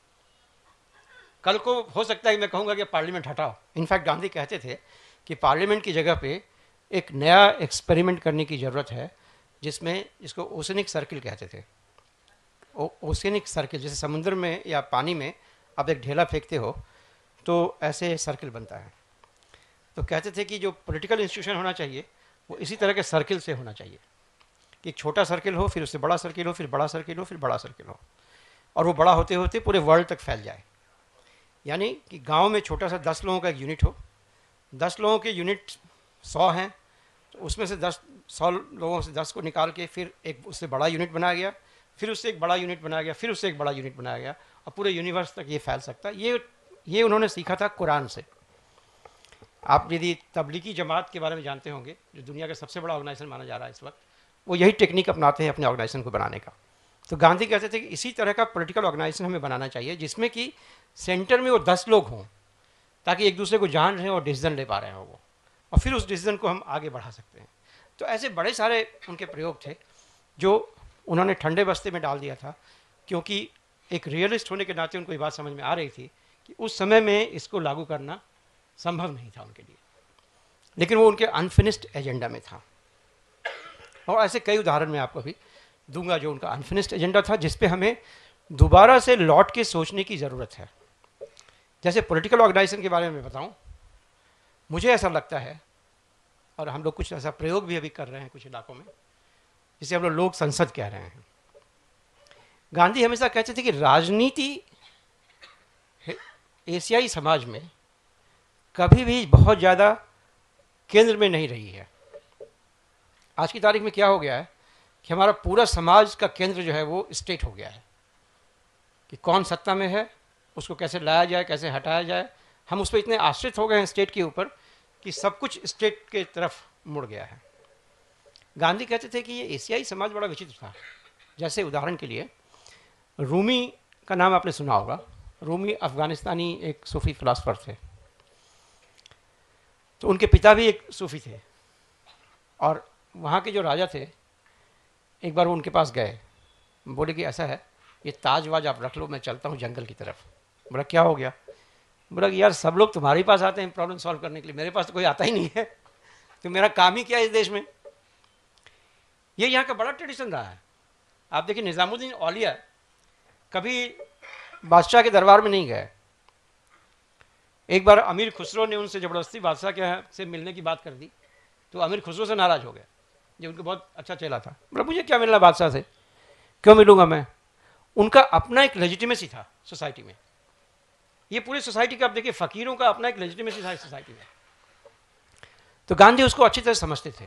Speaker 2: कल को हो सकता है कि मैं कहूँगा कि पार्लियामेंट हटाओ। इनफैक्ट गांधी कहते थे कि पार्लियामेंट की जगह पे एक नया एक्सपेरिमेंट करने की ज़रूरत है, जिसमें इसको ओशनिक सर्किल कहते थे। ओ ओशनिक सर्किल, जैसे समुद्र में या पानी में आप एक ढेला फेंकते हो तो ऐसे सर्किल बनता है। तो कहते थे कि जो पॉलिटिकल इंस्टीट्यूशन होना चाहिए वो इसी तरह के सर्किल से होना चाहिए कि एक छोटा सर्किल हो, फिर उससे बड़ा सर्किल हो, फिर बड़ा सर्किल हो, फिर बड़ा सर्किल हो, और वो बड़ा होते होते पूरे वर्ल्ड तक फैल जाए। यानी कि गांव में छोटा सा दस लोगों का एक यूनिट हो, दस लोगों के यूनिट सौ हैं, तो उसमें से दस सौ लोगों से दस को निकाल के फिर एक उससे बड़ा यूनिट बनाया गया, फिर उससे एक बड़ा यूनिट बनाया गया, फिर उससे एक बड़ा यूनिट बनाया गया, और पूरे यूनिवर्स तक ये फैल सकता है। ये ये उन्होंने सीखा था कुरान से। आप यदि तबलीगी जमात के बारे में जानते होंगे, जो दुनिया का सबसे बड़ा ऑर्गेनाइजेशन माना जा रहा है इस वक्त, वो यही टेक्निक अपनाते हैं अपने ऑर्गेनाइजेशन को बनाने का। तो गांधी कहते थे कि इसी तरह का पॉलिटिकल ऑर्गेनाइजेशन हमें बनाना चाहिए जिसमें कि सेंटर में वो दस लोग हों, ताकि एक दूसरे को जान रहे हैं और डिसीजन ले पा रहे हो वो, और फिर उस डिसीजन को हम आगे बढ़ा सकते हैं। तो ऐसे बड़े सारे उनके प्रयोग थे जो उन्होंने ठंडे बस्ते में डाल दिया था, क्योंकि एक रियलिस्ट होने के नाते उनको ये बात समझ में आ रही थी कि उस समय में इसको लागू करना संभव नहीं था उनके लिए, लेकिन वो उनके अनफिनिश्ड एजेंडा में था। और ऐसे कई उदाहरण मैं आपको भी दूंगा जो उनका अनफिनिश्ड एजेंडा था, जिस पे हमें दोबारा से लौट के सोचने की ज़रूरत है। जैसे पॉलिटिकल ऑर्गेनाइजेशन के बारे में बताऊं, मुझे ऐसा लगता है, और हम लोग कुछ ऐसा प्रयोग भी अभी कर रहे हैं कुछ इलाकों में, जिसे हम लोग लोक संसद कह रहे हैं। गांधी हमेशा कहते थे कि राजनीति एशियाई समाज में कभी भी बहुत ज़्यादा केंद्र में नहीं रही है। आज की तारीख में क्या हो गया है कि हमारा पूरा समाज का केंद्र जो है वो स्टेट हो गया है, कि कौन सत्ता में है, उसको कैसे लाया जाए, कैसे हटाया जाए। हम उस पर इतने आश्रित हो गए हैं स्टेट के ऊपर कि सब कुछ स्टेट के तरफ मुड़ गया है। गांधी कहते थे कि ये एशियाई समाज बड़ा विचित्र था। जैसे उदाहरण के लिए रूमी का नाम आपने सुना होगा। रूमी अफगानिस्तानी एक सूफी फिलासफर थे। तो उनके पिता भी एक सूफी थे, और वहाँ के जो राजा थे, एक बार वो उनके पास गए, बोले कि ऐसा है, ये ताज वाज आप रख लो, मैं चलता हूँ जंगल की तरफ। बोला क्या हो गया? बोला कि यार सब लोग तुम्हारे पास आते हैं प्रॉब्लम सॉल्व करने के लिए, मेरे पास तो कोई आता ही नहीं है, तो मेरा काम ही क्या है इस देश में। ये यहाँ का बड़ा ट्रेडिशन रहा है। आप देखिए निज़ामुद्दीन औलिया कभी बादशाह के दरबार में नहीं गए। एक बार अमीर खुसरो ने उनसे ज़बरदस्ती बादशाह के यहाँ से मिलने की बात कर दी, तो अमीर खुसरो से नाराज़ हो गया, जो उनको बहुत अच्छा चेला था। बोला मुझे क्या मिलना बादशाह से, क्यों मिलूंगा मैं। उनका अपना एक लेजिटिमेसी था सोसाइटी में। ये पूरी सोसाइटी का आप देखिए, फ़कीरों का अपना एक लेजिटिमेसी था इस सोसाइटी में। तो गांधी उसको अच्छी तरह समझते थे,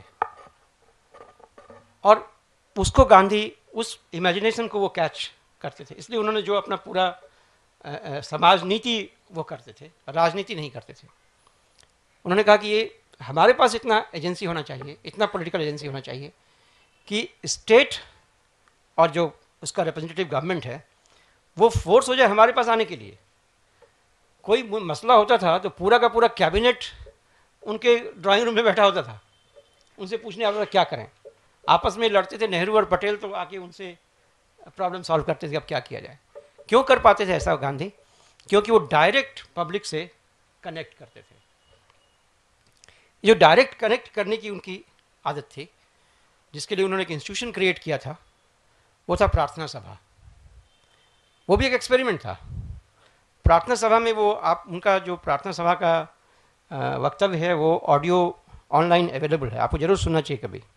Speaker 2: और उसको गांधी उस इमेजिनेशन को वो कैच करते थे। इसलिए उन्होंने जो अपना पूरा आ, आ, समाज नीति वो करते थे, राजनीति नहीं करते थे। उन्होंने कहा कि ये हमारे पास इतना एजेंसी होना चाहिए, इतना पॉलिटिकल एजेंसी होना चाहिए कि स्टेट और जो उसका रिप्रेजेंटेटिव गवर्नमेंट है वो फोर्स हो जाए हमारे पास आने के लिए। कोई मसला होता था तो पूरा का पूरा कैबिनेट उनके ड्राइंग रूम में बैठा होता था, उनसे पूछने आता था क्या करें। आपस में लड़ते थे नेहरू और पटेल, तो आके उनसे प्रॉब्लम सॉल्व करते थे अब क्या किया जाए। क्यों कर पाते थे ऐसा गांधी? क्योंकि वो डायरेक्ट पब्लिक से कनेक्ट करते थे। जो डायरेक्ट कनेक्ट करने की उनकी आदत थी, जिसके लिए उन्होंने एक इंस्टीट्यूशन क्रिएट किया था, वो था प्रार्थना सभा। वो भी एक एक्सपेरिमेंट था। प्रार्थना सभा में वो आप उनका जो प्रार्थना सभा का वक्तव्य है वो ऑडियो ऑनलाइन अवेलेबल है, आपको जरूर सुनना चाहिए कभी।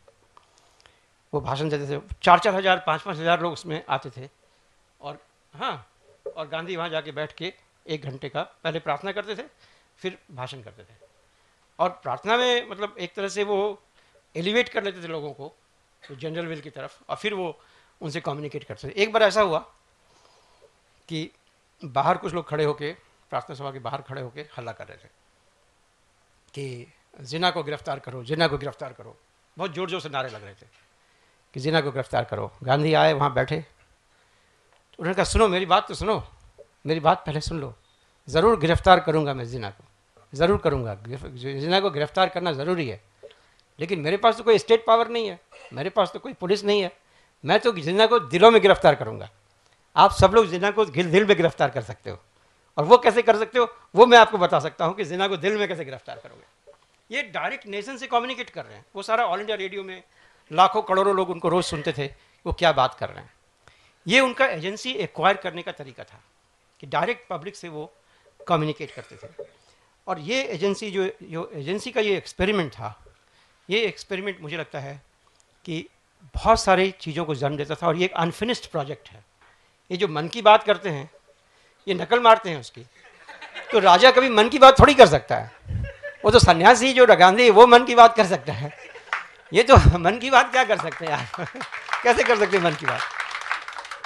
Speaker 2: वो भाषण देते थे, चार चार हज़ार पाँच पाँच हज़ार लोग उसमें आते थे, और हाँ और गांधी वहाँ जाके बैठ के एक घंटे का पहले प्रार्थना करते थे, फिर भाषण करते थे। और प्रार्थना में मतलब एक तरह से वो एलिवेट कर लेते थे लोगों को तो जनरल विल की तरफ, और फिर वो उनसे कम्युनिकेट करते थे। एक बार ऐसा हुआ कि बाहर कुछ लोग खड़े होके, प्रार्थना सभा के बाहर खड़े होके हल्ला कर रहे थे कि जिना को गिरफ्तार करो, जिना को गिरफ्तार करो। बहुत जोर जोर से नारे लग रहे थे कि जिना को गिरफ्तार करो। गांधी आए, वहाँ बैठे, तो उन्होंने कहा सुनो मेरी बात तो सुनो, मेरी बात पहले सुन लो। ज़रूर गिरफ्तार करूँगा मैं जिना को, ज़रूर करूँगा, जिना को गिरफ्तार करना ज़रूरी है, लेकिन मेरे पास तो कोई स्टेट पावर नहीं है, मेरे पास तो कोई पुलिस नहीं है, मैं तो जिना को दिलों में गिरफ्तार करूँगा। आप सब लोग जिना को दिल में गिरफ्तार कर सकते हो, और वो कैसे कर सकते हो वो मैं आपको बता सकता हूँ कि जिना को दिल में कैसे गिरफ्तार करोगे। ये डायरेक्ट नेशन से कम्युनिकेट कर रहे हैं। वो सारा ऑल इंडिया रेडियो में लाखों करोड़ों लोग उनको रोज़ सुनते थे, वो क्या बात कर रहे हैं। ये उनका एजेंसी एक्वायर करने का तरीका था कि डायरेक्ट पब्लिक से वो कम्युनिकेट करते थे। और ये एजेंसी जो जो एजेंसी का ये एक्सपेरिमेंट था, ये एक्सपेरिमेंट मुझे लगता है कि बहुत सारी चीज़ों को जन्म देता था। और ये एक अनफिनिश्ड प्रोजेक्ट है। ये जो मन की बात करते हैं, ये नकल मारते हैं उसकी, तो राजा कभी मन की बात थोड़ी कर सकता है। वो तो सन्यासी जो गांधी है वो मन की बात कर सकता है, ये तो मन की बात क्या कर सकते हैं आप कैसे कर सकते हैं मन की बात।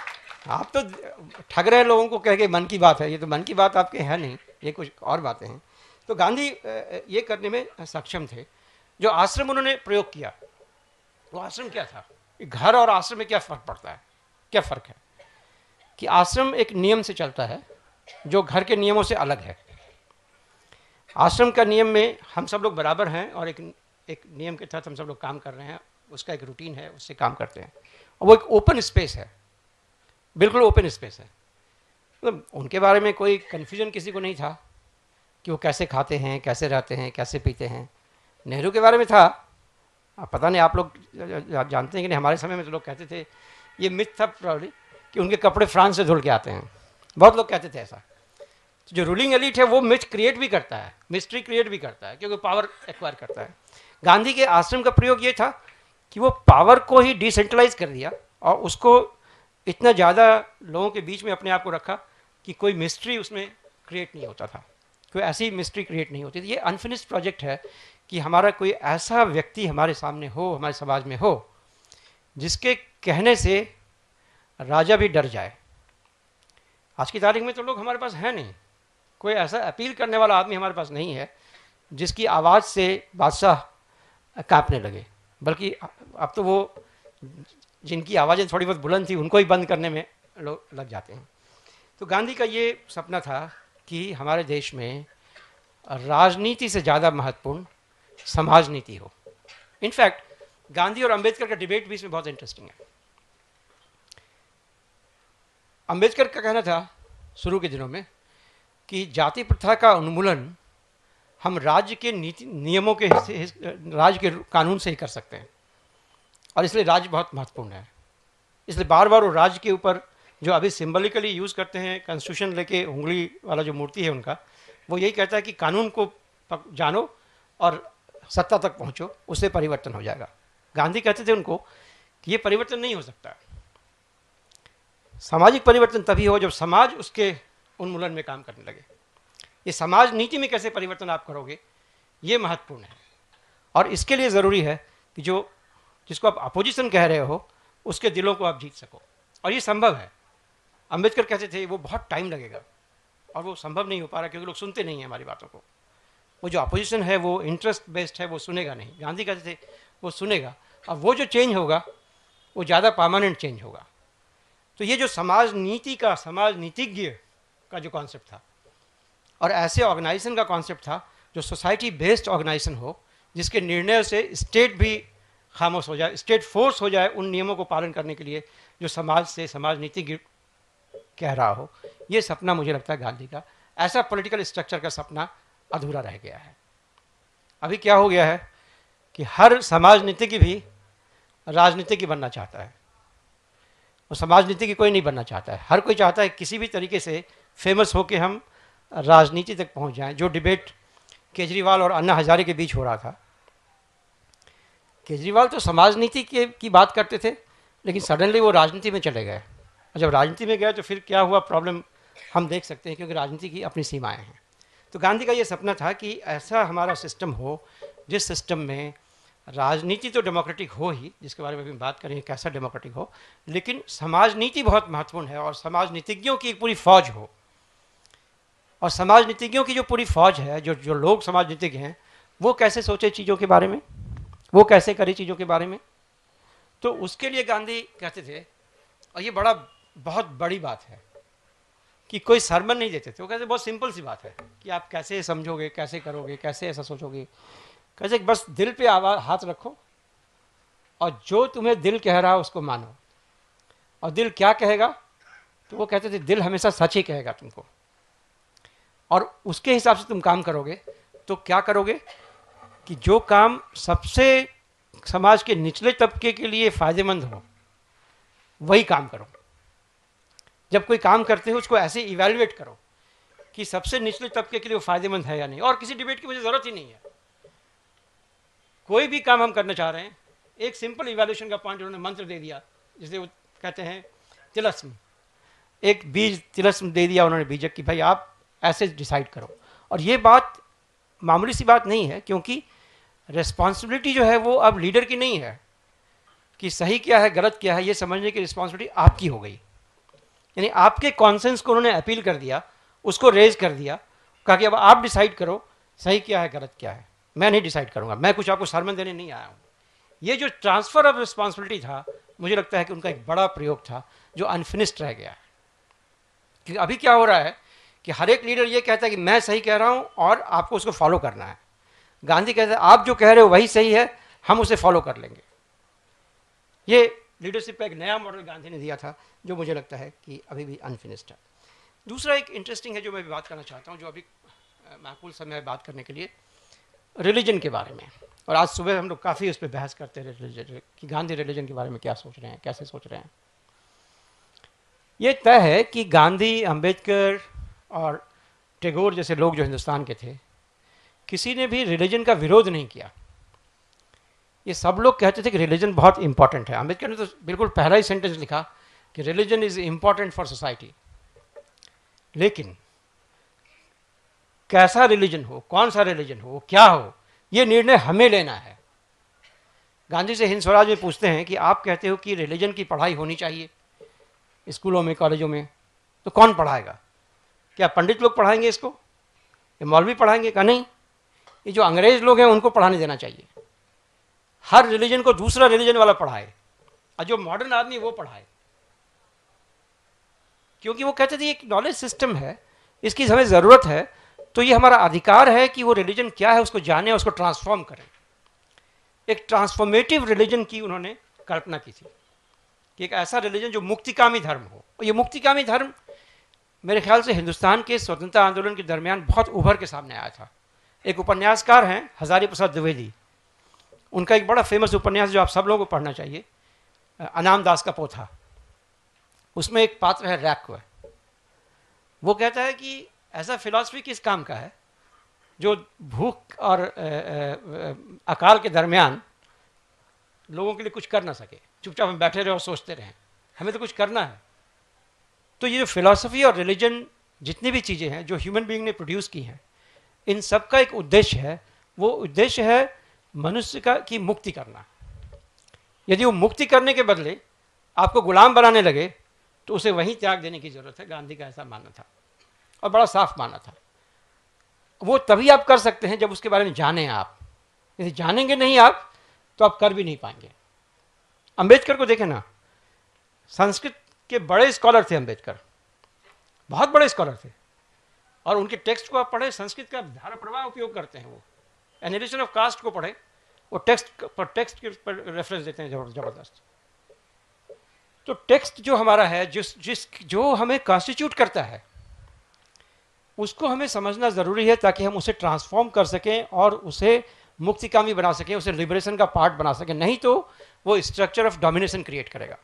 Speaker 2: आप तो ठग रहे लोगों को कह के मन की बात है, ये तो मन की बात आपके है नहीं, ये कुछ और बातें हैं। तो गांधी ये करने में सक्षम थे। जो आश्रम उन्होंने प्रयोग किया, वो आश्रम क्या था, घर और आश्रम में क्या फ़र्क पड़ता है, क्या फ़र्क है कि आश्रम एक नियम से चलता है जो घर के नियमों से अलग है। आश्रम का नियम में हम सब लोग बराबर हैं और एक एक नियम के तहत हम सब लोग काम कर रहे हैं, उसका एक रूटीन है, उससे काम करते हैं, और वो एक ओपन स्पेस है, बिल्कुल ओपन स्पेस है। मतलब उनके बारे में कोई कन्फ्यूजन किसी को नहीं था कि वो कैसे खाते हैं, कैसे रहते हैं, कैसे पीते हैं। नेहरू के बारे में था, आप पता नहीं आप लोग जानते हैं कि नहीं, हमारे समय में तो लोग कहते थे, ये मिथ था प्रॉब्ली, कि उनके कपड़े फ्रांस से धुल के आते हैं, बहुत लोग कहते थे ऐसा। तो जो रूलिंग एलिट है वो मिथ क्रिएट भी करता है, मिस्ट्री क्रिएट भी करता है, क्योंकि पावर एक्वायर करता है। गांधी के आश्रम का प्रयोग ये था कि वो पावर को ही डिसेंट्रलाइज कर दिया और उसको इतना ज़्यादा लोगों के बीच में अपने आप को रखा कि कोई मिस्ट्री उसमें क्रिएट नहीं होता था, कोई ऐसी मिस्ट्री क्रिएट नहीं होती थी। ये अनफिनिश्ड प्रोजेक्ट है कि हमारा कोई ऐसा व्यक्ति हमारे सामने हो, हमारे समाज में हो, जिसके कहने से राजा भी डर जाए। आज की तारीख में तो लोग हमारे पास हैं नहीं, कोई ऐसा अपील करने वाला आदमी हमारे पास नहीं है जिसकी आवाज़ से बादशाह कांपने लगे, बल्कि अब तो वो जिनकी आवाज़ें थोड़ी बहुत बुलंद थी उनको ही बंद करने में लोग लग जाते हैं। तो गांधी का ये सपना था कि हमारे देश में राजनीति से ज़्यादा महत्वपूर्ण समाज नीति हो। इनफैक्ट गांधी और अंबेडकर का डिबेट भी इसमें बहुत इंटरेस्टिंग है। अंबेडकर का कहना था शुरू के दिनों में कि जाति प्रथा का उन्मूलन हम राज्य के नीति नियमों के राज्य के कानून से ही कर सकते हैं, और इसलिए राज्य बहुत महत्वपूर्ण है। इसलिए बार बार वो राज्य के ऊपर जो अभी सिंबलिकली यूज़ करते हैं, कॉन्स्टिट्यूशन लेके उंगली वाला जो मूर्ति है उनका, वो यही कहता है कि कानून को जानो और सत्ता तक पहुंचो, उससे परिवर्तन हो जाएगा। गांधी कहते थे उनको कि ये परिवर्तन नहीं हो सकता, सामाजिक परिवर्तन तभी हो जब समाज उसके उन्मूलन में काम करने लगे। ये समाज नीति में कैसे परिवर्तन आप करोगे, ये महत्वपूर्ण है, और इसके लिए ज़रूरी है कि जो जिसको आप अपोजिशन कह रहे हो उसके दिलों को आप जीत सको, और ये संभव है। अंबेडकर कहते थे वो बहुत टाइम लगेगा, और वो संभव नहीं हो पा रहा क्योंकि लोग सुनते नहीं हैं हमारी बातों को। वो जो अपोजिशन है वो इंटरेस्ट बेस्ड है, वो सुनेगा नहीं। गांधी कहते थे वो सुनेगा, और वो जो चेंज होगा वो ज़्यादा परमानेंट चेंज होगा। तो ये जो समाज नीति का, समाज नीतिज्ञ का जो कॉन्सेप्ट था, और ऐसे ऑर्गेनाइजेशन का कॉन्सेप्ट था जो सोसाइटी बेस्ड ऑर्गेनाइजेशन हो, जिसके निर्णय से स्टेट भी खामोश हो जाए, स्टेट फोर्स हो जाए उन नियमों को पालन करने के लिए जो समाज से समाज नीति कह रहा हो। ये सपना मुझे लगता है गांधी का, ऐसा पॉलिटिकल स्ट्रक्चर का सपना अधूरा रह गया है। अभी क्या हो गया है कि हर समाज नीति की भी राजनीति की बनना चाहता है, और समाज नीति की कोई नहीं बनना चाहता है। हर कोई चाहता है किसी भी तरीके से फेमस होकर हम राजनीति तक पहुंच जाएं। जो डिबेट केजरीवाल और अन्ना हजारे के बीच हो रहा था, केजरीवाल तो समाज नीति के की बात करते थे, लेकिन सडनली वो राजनीति में चले गए, और जब राजनीति में गए तो फिर क्या हुआ प्रॉब्लम हम देख सकते हैं, क्योंकि राजनीति की अपनी सीमाएं हैं। तो गांधी का ये सपना था कि ऐसा हमारा सिस्टम हो जिस सिस्टम में राजनीति तो डेमोक्रेटिक हो ही, जिसके बारे में भी बात करेंगे कैसा डेमोक्रेटिक हो, लेकिन समाज नीति बहुत महत्वपूर्ण है, और समाज नीतिज्ञों की एक पूरी फौज हो। और समाज नीतिज्ञों की जो पूरी फौज है, जो जो लोग समाज नीतिज्ञ हैं, वो कैसे सोचे चीज़ों के बारे में, वो कैसे करे चीज़ों के बारे में। तो उसके लिए गांधी कहते थे, और ये बड़ा बहुत बड़ी बात है कि कोई सरमन नहीं देते थे। वो कहते बहुत सिंपल सी बात है कि आप कैसे समझोगे, कैसे करोगे, कैसे ऐसा सोचोगे। कैसे बस दिल पे आवाज हाथ रखो, और जो तुम्हें दिल कह रहा है उसको मानो। और दिल क्या कहेगा, तो वो कहते थे दिल हमेशा सच ही कहेगा तुमको, और उसके हिसाब से तुम काम करोगे। तो क्या करोगे कि जो काम सबसे समाज के निचले तबके के लिए फायदेमंद हो वही काम करो। जब कोई काम करते हो उसको ऐसे इवैल्यूएट करो कि सबसे निचले तबके के लिए वो फायदेमंद है या नहीं, और किसी डिबेट की मुझे ज़रूरत ही नहीं है। कोई भी काम हम करना चाह रहे हैं, एक सिंपल इवैल्यूएशन का पॉइंट उन्होंने मंत्र दे दिया, जिसे वो कहते हैं तिलस्म। एक बीज तिलस्म दे दिया उन्होंने बीजक कि भाई आप ऐसे डिसाइड करो। और ये बात मामूली सी बात नहीं है, क्योंकि रिस्पॉन्सिबिलिटी जो है वो अब लीडर की नहीं है कि सही क्या है गलत क्या है ये समझने की रिस्पॉन्सिबिलिटी आपकी हो गई। यानी आपके कॉन्सेंस को उन्होंने अपील कर दिया, उसको रेज कर दिया, कहा कि अब आप डिसाइड करो सही क्या है गलत क्या है, मैं नहीं डिसाइड करूंगा, मैं कुछ आपको सरमन देने नहीं आया हूं। ये जो ट्रांसफर ऑफ रिस्पॉन्सिबिलिटी था, मुझे लगता है कि उनका एक बड़ा प्रयोग था जो अनफिनिश्ड रह गया है। क्योंकि अभी क्या हो रहा है कि हर एक लीडर ये कहता है कि मैं सही कह रहा हूं और आपको उसको फॉलो करना है। गांधी कहते हैं आप जो कह रहे हो वही सही है, हम उसे फॉलो कर लेंगे। ये लीडरशिप का एक नया मॉडल गांधी ने दिया था जो मुझे लगता है कि अभी भी अनफिनिश्ड है। दूसरा एक इंटरेस्टिंग है जो मैं बात करना चाहता हूँ, जो अभी माकूल समय है बात करने के लिए, रिलीजन के बारे में। और आज सुबह हम लोग काफ़ी उस पर बहस करते रहे रिलीजन कि गांधी रिलीजन के बारे में क्या सोच रहे हैं, कैसे सोच रहे हैं। ये तय है कि गांधी, अंबेडकर और टैगोर जैसे लोग जो हिंदुस्तान के थे, किसी ने भी रिलीजन का विरोध नहीं किया। ये सब लोग कहते थे कि रिलीजन बहुत इंपॉर्टेंट है। अंबेडकर ने तो बिल्कुल पहला ही सेंटेंस लिखा कि religion is important for society. लेकिन कैसा रिलीजन हो, कौन सा रिलीजन हो, क्या हो, ये निर्णय हमें लेना है। गांधी से हिंद स्वराज में पूछते हैं कि आप कहते हो कि रिलीजन की पढ़ाई होनी चाहिए स्कूलों में, कॉलेजों में, तो कौन पढ़ाएगा? क्या पंडित लोग पढ़ाएंगे इसको, ये मौलवी पढ़ाएंगे? का नहीं, ये जो अंग्रेज लोग हैं उनको पढ़ाने देना चाहिए। हर रिलीजन को दूसरा रिलीजन वाला पढ़ाए और जो मॉडर्न आदमी वो पढ़ाए। क्योंकि वो कहते थे एक नॉलेज सिस्टम है, इसकी हमें ज़रूरत है, तो ये हमारा अधिकार है कि वो रिलीजन क्या है उसको जाने, उसको ट्रांसफॉर्म करें। एक ट्रांसफॉर्मेटिव रिलीजन की उन्होंने कल्पना की थी कि एक ऐसा रिलीजन जो मुक्तिकामी धर्म हो। और ये मुक्तिकामी धर्म मेरे ख्याल से हिंदुस्तान के स्वतंत्रता आंदोलन के दरमियान बहुत उभर के सामने आया था। एक उपन्यासकार हैं हजारी प्रसाद द्विवेदी, उनका एक बड़ा फेमस उपन्यास जो आप सब लोगों को पढ़ना चाहिए, अनाम दास का पोथा। उसमें एक पात्र है रैक्व। वो कहता है कि ऐसा फिलॉसफी किस काम का है जो भूख और अकाल के दरमियान लोगों के लिए कुछ कर ना सके, चुपचाप हम बैठे रहे और सोचते रहें, हमें तो कुछ करना है। तो ये जो फिलॉसफी और रिलीजन जितनी भी चीज़ें हैं जो ह्यूमन बीइंग ने प्रोड्यूस की हैं, इन सब का एक उद्देश्य है। वो उद्देश्य है मनुष्य का की मुक्ति करना। यदि वो मुक्ति करने के बदले आपको गुलाम बनाने लगे तो उसे वहीं त्याग देने की जरूरत है। गांधी का ऐसा मानना था और बड़ा साफ मानना था। वो तभी आप कर सकते हैं जब उसके बारे में जानें आप। यदि जानेंगे नहीं आप तो आप कर भी नहीं पाएंगे। अंबेडकर को देखें ना, संस्कृत के बड़े स्कॉलर थे अंबेडकर, बहुत बड़े स्कॉलर थे, और उनके टेक्स्ट को आप पढ़े, संस्कृत का धारा प्रवाह उपयोग करते हैं। वो एनालिसिस ऑफ कास्ट को पढ़े, वो टेक्स्ट पर टेक्स्ट के पर रेफरेंस देते हैं जबरदस्त। तो टेक्स्ट जो हमारा है, जिस जिस जो हमें कॉन्स्टिट्यूट करता है, उसको हमें समझना ज़रूरी है ताकि हम उसे ट्रांसफॉर्म कर सकें और उसे मुक्तिकामी बना सकें, उसे लिबरेशन का पार्ट बना सकें। नहीं तो वो स्ट्रक्चर ऑफ डोमिनेशन क्रिएट करेगा।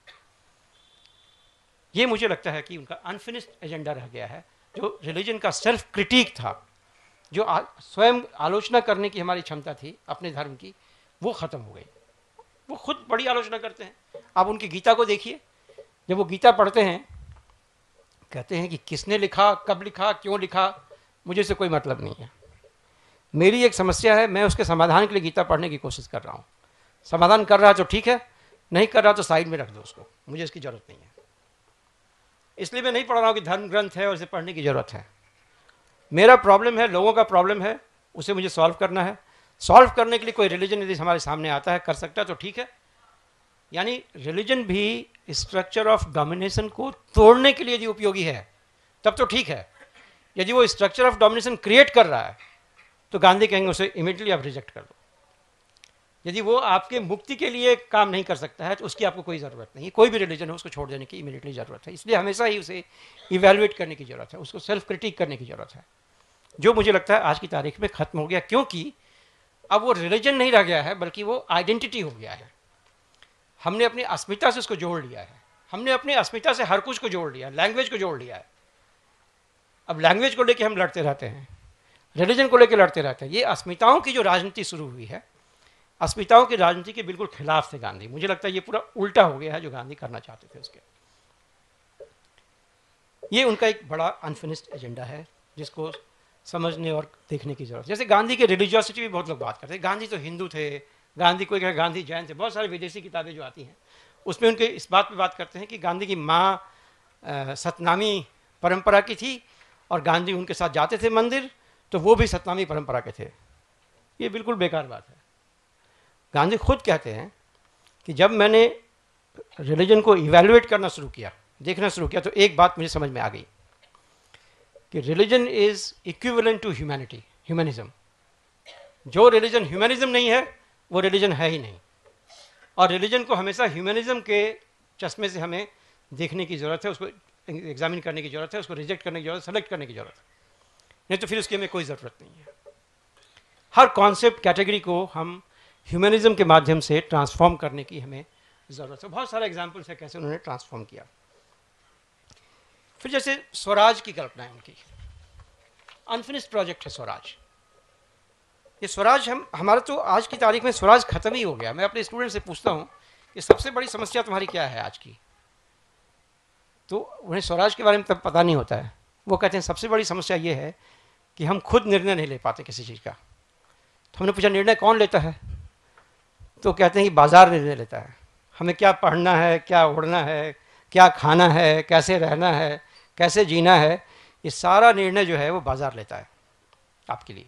Speaker 2: ये मुझे लगता है कि उनका अनफिनिश्ड एजेंडा रह गया है। जो रिलीजन का सेल्फ क्रिटिक था, जो आ, स्वयं आलोचना करने की हमारी क्षमता थी अपने धर्म की, वो ख़त्म हो गई। वो खुद बड़ी आलोचना करते हैं। आप उनकी गीता को देखिए, जब वो गीता पढ़ते हैं कहते हैं कि किसने लिखा, कब लिखा, क्यों लिखा, मुझे से कोई मतलब नहीं है। मेरी एक समस्या है, मैं उसके समाधान के लिए गीता पढ़ने की कोशिश कर रहा हूँ। समाधान कर रहा तो ठीक है, नहीं कर रहा तो साइड में रख दो उसको, मुझे इसकी ज़रूरत नहीं है। इसलिए मैं नहीं पढ़ रहा हूँ कि धर्म ग्रंथ है और इसे पढ़ने की ज़रूरत है। मेरा प्रॉब्लम है, लोगों का प्रॉब्लम है, उसे मुझे सॉल्व करना है। सॉल्व करने के लिए कोई रिलीजन यदि हमारे सामने आता है, कर सकता है तो ठीक है। यानी रिलीजन भी स्ट्रक्चर ऑफ डोमिनेशन को तोड़ने के लिए यदि उपयोगी है तब तो ठीक है। यदि वो स्ट्रक्चर ऑफ डोमिनेशन क्रिएट कर रहा है तो गांधी कहेंगे उसे इमीडिएटली आप रिजेक्ट कर दो। यदि वो आपके मुक्ति के लिए काम नहीं कर सकता है तो उसकी आपको कोई ज़रूरत नहीं। कोई भी रिलीजन हो उसको छोड़ देने की इमीडिएटली ज़रूरत है। इसलिए हमेशा ही उसे इवेल्युएट करने की ज़रूरत है, उसको सेल्फ क्रिटिक करने की ज़रूरत है, जो मुझे लगता है आज की तारीख में ख़त्म हो गया। क्योंकि अब वो रिलीजन नहीं रह गया है बल्कि वो आइडेंटिटी हो गया है। हमने अपनी अस्मिता से उसको जोड़ लिया है, हमने अपनी अस्मिता से हर कुछ को जोड़ लिया, लैंग्वेज को जोड़ लिया है। अब लैंग्वेज को लेके हम लड़ते रहते हैं, रिलीजन को लेके लड़ते रहते हैं। ये अस्मिताओं की जो राजनीति शुरू हुई है, अस्मिताओं की राजनीति के बिल्कुल खिलाफ थे गांधी। मुझे लगता है ये पूरा उल्टा हो गया है जो गांधी करना चाहते थे उसके। ये उनका एक बड़ा अनफिनिश्ड एजेंडा है जिसको समझने और देखने की जरूरत। जैसे गांधी के रिलीजियोसिटी भी बहुत लोग बात करते हैं। गांधी तो हिंदू थे, गांधी कोई कहे गांधी जैन थे। बहुत सारी विदेशी किताबें जो आती हैं उसमें उनके इस बात पे बात करते हैं कि गांधी की माँ सतनामी परंपरा की थी और गांधी उनके साथ जाते थे मंदिर तो वो भी सतनामी परंपरा के थे। ये बिल्कुल बेकार बात है। गांधी खुद कहते हैं कि जब मैंने रिलीजन को इवैल्यूएट करना शुरू किया, देखना शुरू किया, तो एक बात मुझे समझ में आ गई कि religion is equivalent to humanity, humanism. जो रिलीजन ह्यूमनिज्म नहीं है वो रिलीजन है ही नहीं, और रिलीजन को हमेशा ह्यूमनिज्म के चश्मे से हमें देखने की ज़रूरत है, उसको एग्जामिन करने की ज़रूरत है, उसको रिजेक्ट करने की ज़रूरत, सेलेक्ट करने की ज़रूरत है, नहीं तो फिर उसकी हमें कोई ज़रूरत नहीं है। हर कॉन्सेप्ट कैटेगरी को हम ह्यूमनिज्म के माध्यम से ट्रांसफॉर्म करने की हमें ज़रूरत है। बहुत सारे एग्जाम्पल्स है कैसे उन्होंने ट्रांसफॉर्म किया। फिर जैसे स्वराज की कल्पना है उनकी, अनफिनिश्ड प्रोजेक्ट है स्वराज। ये स्वराज हम हमारा तो आज की तारीख में स्वराज खत्म ही हो गया। मैं अपने स्टूडेंट से पूछता हूँ कि सबसे बड़ी समस्या तुम्हारी क्या है आज की, तो उन्हें स्वराज के बारे में तब पता नहीं होता है। वो कहते हैं सबसे बड़ी समस्या ये है कि हम खुद निर्णय नहीं ले पाते किसी चीज़ का। तो हमने पूछा निर्णय कौन लेता है, तो कहते हैं कि बाजार निर्णय लेता है। हमें क्या पढ़ना है, क्या उड़ना है, क्या खाना है, कैसे रहना है, कैसे जीना है, ये सारा निर्णय जो है वो बाजार लेता है आपके लिए।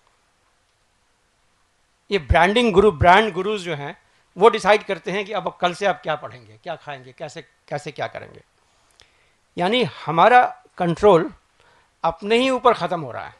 Speaker 2: ये ब्रांडिंग गुरु, ब्रांड गुरुज जो हैं वो डिसाइड करते हैं कि अब कल से आप क्या पढ़ेंगे, क्या खाएंगे, कैसे कैसे क्या करेंगे। यानी हमारा कंट्रोल अपने ही ऊपर ख़त्म हो रहा है।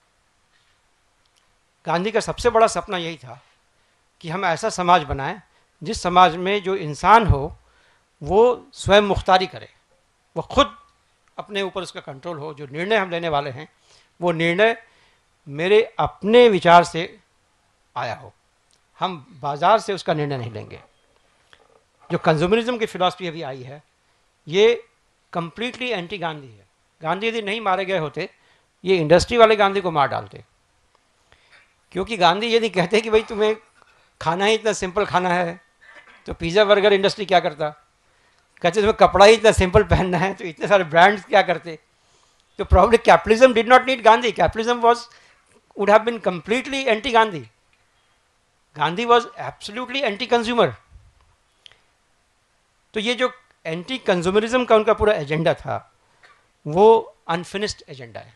Speaker 2: गांधी का सबसे बड़ा सपना यही था कि हम ऐसा समाज बनाएं जिस समाज में जो इंसान हो वो स्वयं मुख्तारी करे, वो खुद अपने ऊपर उसका कंट्रोल हो। जो निर्णय हम लेने वाले हैं वो निर्णय मेरे अपने विचार से आया हो, हम बाजार से उसका निर्णय नहीं लेंगे। जो कंज्यूमरिज्म की फिलॉसफी अभी आई है ये कंप्लीटली एंटी गांधी है। गांधी यदि नहीं मारे गए होते ये इंडस्ट्री वाले गांधी को मार डालते, क्योंकि गांधी यदि कहते कि भाई तुम्हें खाना ही इतना सिंपल खाना है तो पिज़्ज़ा बर्गर इंडस्ट्री क्या करता। कहते तुम्हें कपड़ा ही इतना सिंपल पहनना है तो इतने सारे ब्रांड्स क्या करते। तो probably capitalism did not need Gandhi, capitalism was would have been completely anti Gandhi. Gandhi was absolutely anti consumer. तो ये जो एंटी कंज्यूमरिज्म का उनका पूरा एजेंडा था वो अनफिनिश्ड एजेंडा है।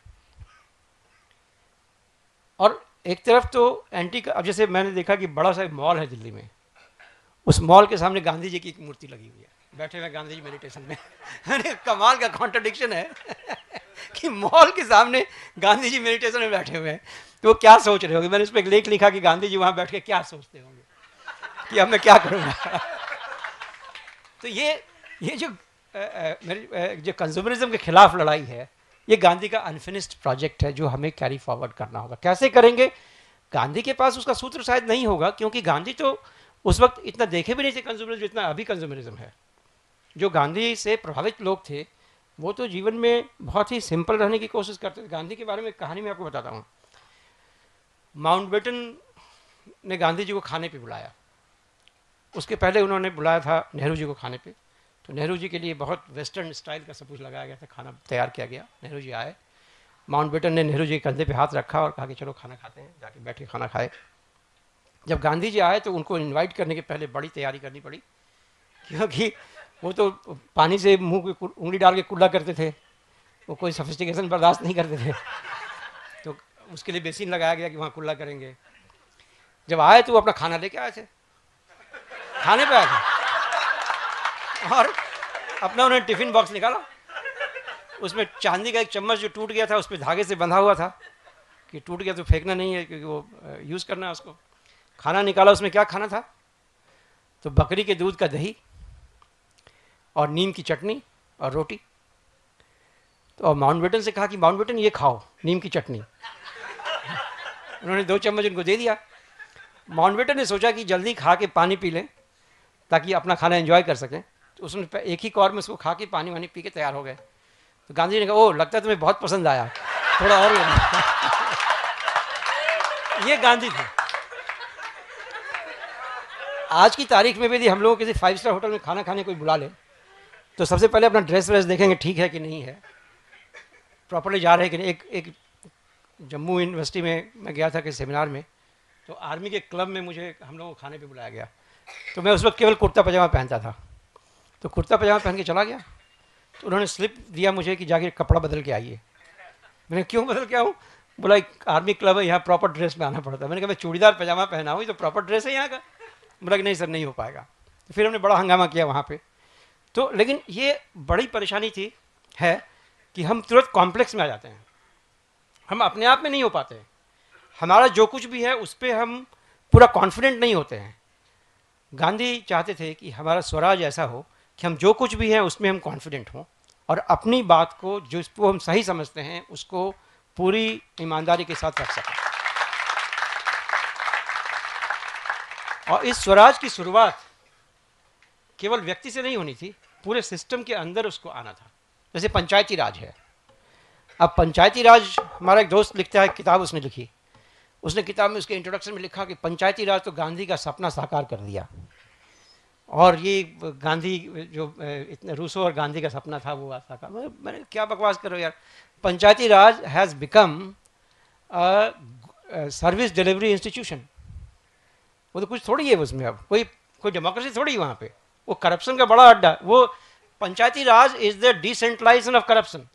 Speaker 2: और एक तरफ तो एंटी, अब जैसे मैंने देखा कि बड़ा सा एक मॉल है दिल्ली में, उस मॉल के सामने गांधी जी की एक मूर्ति लगी हुई है, बैठे हुए गांधी जी मेडिटेशन में। अरे कमाल का कॉन्ट्रडिक्शन है कि मॉल के सामने गांधी जी मेडिटेशन में बैठे हुए हैं, तो वो क्या सोच रहे होंगे। मैंने उस पर एक लेख लिखा कि गांधी जी वहाँ बैठ के क्या सोचते होंगे कि अब मैं क्या करूँगा। तो ये ये जो मेरी जो कंज्यूमरिज्म के खिलाफ लड़ाई है ये गांधी का अनफिनिश्ड प्रोजेक्ट है जो हमें कैरी फॉरवर्ड करना होगा। कैसे करेंगे? गांधी के पास उसका सूत्र शायद नहीं होगा, क्योंकि गांधी तो उस वक्त इतना देखे भी नहीं थे कंज्यूमरिज्म जितना अभी कंज्यूमरिज्म है। जो गांधी से प्रभावित लोग थे वो तो जीवन में बहुत ही सिंपल रहने की कोशिश करते थे। गांधी के बारे में एक कहानी मैं आपको बताता हूँ। माउंटबेटन ने गांधी जी को खाने पे बुलाया। उसके पहले उन्होंने बुलाया था नेहरू जी को खाने पे, तो नेहरू जी के लिए बहुत वेस्टर्न स्टाइल का सब कुछ लगाया गया था, खाना तैयार किया गया। नेहरू जी आए, माउंटबेटन ने नेहरू जी के कंधे पे हाथ रखा और कहा कि चलो खाना खाते हैं, जाके बैठ के खाना खाए। जब गांधी जी आए तो उनको इनवाइट करने के पहले बड़ी तैयारी करनी पड़ी, क्योंकि वो तो पानी से मुंह पे उंगली डाल के कुल्ला करते थे, वो कोई सोफिस्टिकेशन बर्दाश्त नहीं करते थे। तो उसके लिए बेसिन लगाया गया कि वहाँ कुल्ला करेंगे। जब आए तो वो अपना खाना लेके आए थे, खाने पे आए थे, और अपना उन्होंने टिफिन बॉक्स निकाला, उसमें चांदी का एक चम्मच जो टूट गया था उस पर धागे से बंधा हुआ था कि टूट गया तो फेंकना नहीं है, क्योंकि वो यूज़ करना है उसको। खाना निकाला, उसमें क्या खाना था? तो बकरी के दूध का दही और नीम की चटनी और रोटी। तो माउंटबेटन से कहा कि माउंटबेटन ये खाओ नीम की चटनी। उन्होंने दो चम्मच उनको दे दिया। माउंटबेटन ने सोचा कि जल्दी खा के पानी पी लें ताकि अपना खाना एंजॉय कर सकें, तो उसने एक ही कौर में उसको खा के पानी वानी पी के तैयार हो गए। तो गांधी ने कहा ओ लगता है तुम्हें बहुत पसंद आया, थोड़ा और ये गांधी थे। आज की तारीख में भी यदि हम लोग किसी फाइव स्टार होटल में खाना खाने कोई बुला ले तो सबसे पहले अपना ड्रेस व्रेस देखेंगे ठीक है कि नहीं है, प्रॉपर्ली जा रहे हैं कि नहीं। एक एक जम्मू यूनिवर्सिटी में मैं गया था किसी सेमिनार में, तो आर्मी के क्लब में मुझे हम लोगों को खाने पे बुलाया गया। तो मैं उस वक्त केवल कुर्ता पजामा पहनता था, तो कुर्ता पजामा पहन के चला गया। तो उन्होंने स्लिप दिया मुझे कि जाके कपड़ा बदल के आइए। मैंने क्यों बदल के आऊँ? बोला एक आर्मी क्लब है, यहाँ प्रॉपर ड्रेस में आना पड़ता है। मैंने कहा मैं चूड़ीदार पजामा पहना हूँ, ये तो प्रॉपर ड्रेस है यहाँ का। बोला कि नहीं सर, नहीं हो पाएगा। तो फिर हमने बड़ा हंगामा किया वहाँ पे। तो लेकिन ये बड़ी परेशानी थी है कि हम तुरंत कॉम्प्लेक्स में आ जाते हैं, हम अपने आप में नहीं हो पाते, हमारा जो कुछ भी है उस पर हम पूरा कॉन्फिडेंट नहीं होते हैं। गांधी चाहते थे कि हमारा स्वराज ऐसा हो कि हम जो कुछ भी हैं उसमें हम कॉन्फिडेंट हों और अपनी बात को जिसको हम सही समझते हैं उसको पूरी ईमानदारी के साथ रख सकें। और इस स्वराज की शुरुआत केवल व्यक्ति से नहीं होनी थी, पूरे सिस्टम के अंदर उसको आना था। जैसे पंचायती राज है, अब पंचायती राज, हमारा एक दोस्त लिखता है किताब उसने लिखी, उसने किताब में उसके इंट्रोडक्शन में लिखा कि पंचायती राज तो गांधी का सपना साकार कर दिया, और ये गांधी जो इतने रूसो और गांधी का सपना था वो साकार। मैं, मैंने क्या बकवास करो यार, Panchayati Raj has become service delivery institution. वो तो कुछ थोड़ी है उसमें, अब कोई कोई डेमोक्रेसी थोड़ी है वहाँ पे, वो करप्शन का बड़ा अड्डा। वो Panchayati Raj is the decentralisation of corruption,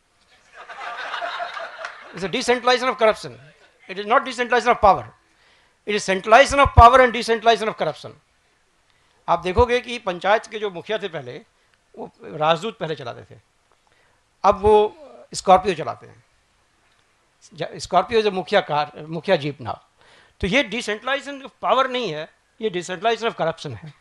Speaker 2: it's a decentralisation of corruption, it is not decentralisation of power, it is centralisation of power and decentralisation of corruption. आप देखोगे कि पंचायत के जो मुखिया थे पहले, वो राजदूत पहले चलाते थे, अब वो स्कॉर्पियो चलाते हैं। स्कॉर्पियो जो मुखिया कार, मुखिया जीप नाव। तो ये डिसेंट्रलाइजेशन ऑफ पावर नहीं है, ये डिसेंट्रलाइजेशन ऑफ करप्शन है।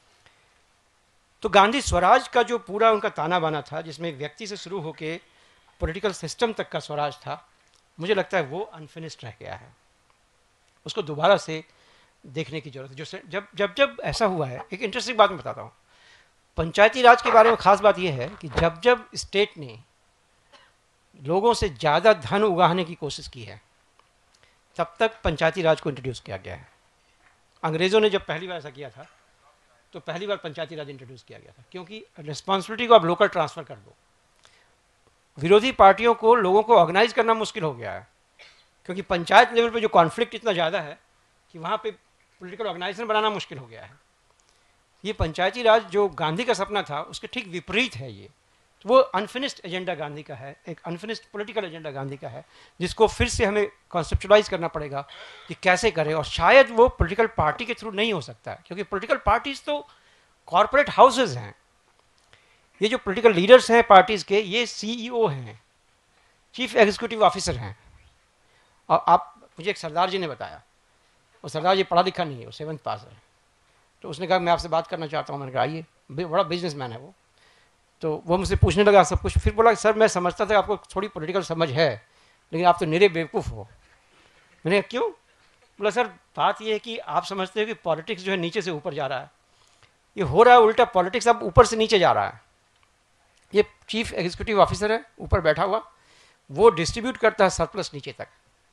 Speaker 2: तो गांधी स्वराज का जो पूरा उनका ताना बाना था, जिसमें व्यक्ति से शुरू होकर पॉलिटिकल सिस्टम तक का स्वराज था, मुझे लगता है वो अनफिनिश्ड रह गया है, उसको दोबारा से देखने की जरूरत है। जो जब जब जब ऐसा हुआ है, एक इंटरेस्टिंग बात मैं बताता हूँ पंचायती राज के बारे में। खास बात यह है कि जब जब स्टेट ने लोगों से ज़्यादा धन उगाहने की कोशिश की है, तब तक पंचायती राज को इंट्रोड्यूस किया गया है। अंग्रेज़ों ने जब पहली बार ऐसा किया था तो पहली बार पंचायती राज इंट्रोड्यूस किया गया था, क्योंकि रिस्पॉन्सिबिलिटी को आप लोकल ट्रांसफर कर दो। विरोधी पार्टियों को, लोगों को ऑर्गेनाइज करना मुश्किल हो गया है, क्योंकि पंचायत लेवल पे जो कॉन्फ्लिक्ट इतना ज़्यादा है कि वहाँ पे पॉलिटिकल ऑर्गेनाइजेशन बनाना मुश्किल हो गया है। ये पंचायती राज जो गांधी का सपना था उसके ठीक विपरीत है। ये तो वो अनफिनिश्ड एजेंडा गांधी का है, एक अनफिनिश्ड पॉलिटिकल एजेंडा गांधी का है, जिसको फिर से हमें कॉन्सेप्चुलाइज करना पड़ेगा कि कैसे करें। और शायद वो पॉलिटिकल पार्टी के थ्रू नहीं हो सकता है, क्योंकि पॉलिटिकल पार्टीज तो कॉरपोरेट हाउसेज हैं। ये जो पॉलिटिकल लीडर्स हैं पार्टीज के, ये सीईओ हैं, चीफ एग्जीक्यूटिव ऑफिसर हैं। और आप, मुझे एक सरदार जी ने बताया, वो सरदार जी पढ़ा लिखा नहीं है, वो सेवन्थ पास है। तो उसने कहा मैं आपसे बात करना चाहता हूँ। मैंने कहा आइए, बड़ा बिजनेसमैन है वो। तो वो मुझसे पूछने लगा सब कुछ। फिर बोला सर मैं समझता था आपको थोड़ी पॉलिटिकल समझ है, लेकिन आप तो निरे बेवकूफ़ हो। मैंने कहा क्यों? बोला सर बात ये है कि आप समझते हो कि पॉलिटिक्स जो है नीचे से ऊपर जा रहा है, ये हो रहा है उल्टा, पॉलिटिक्स अब ऊपर से नीचे जा रहा है। ये चीफ एग्जीक्यूटिव ऑफिसर है ऊपर बैठा हुआ, वो डिस्ट्रीब्यूट करता है सरप्लस नीचे तक।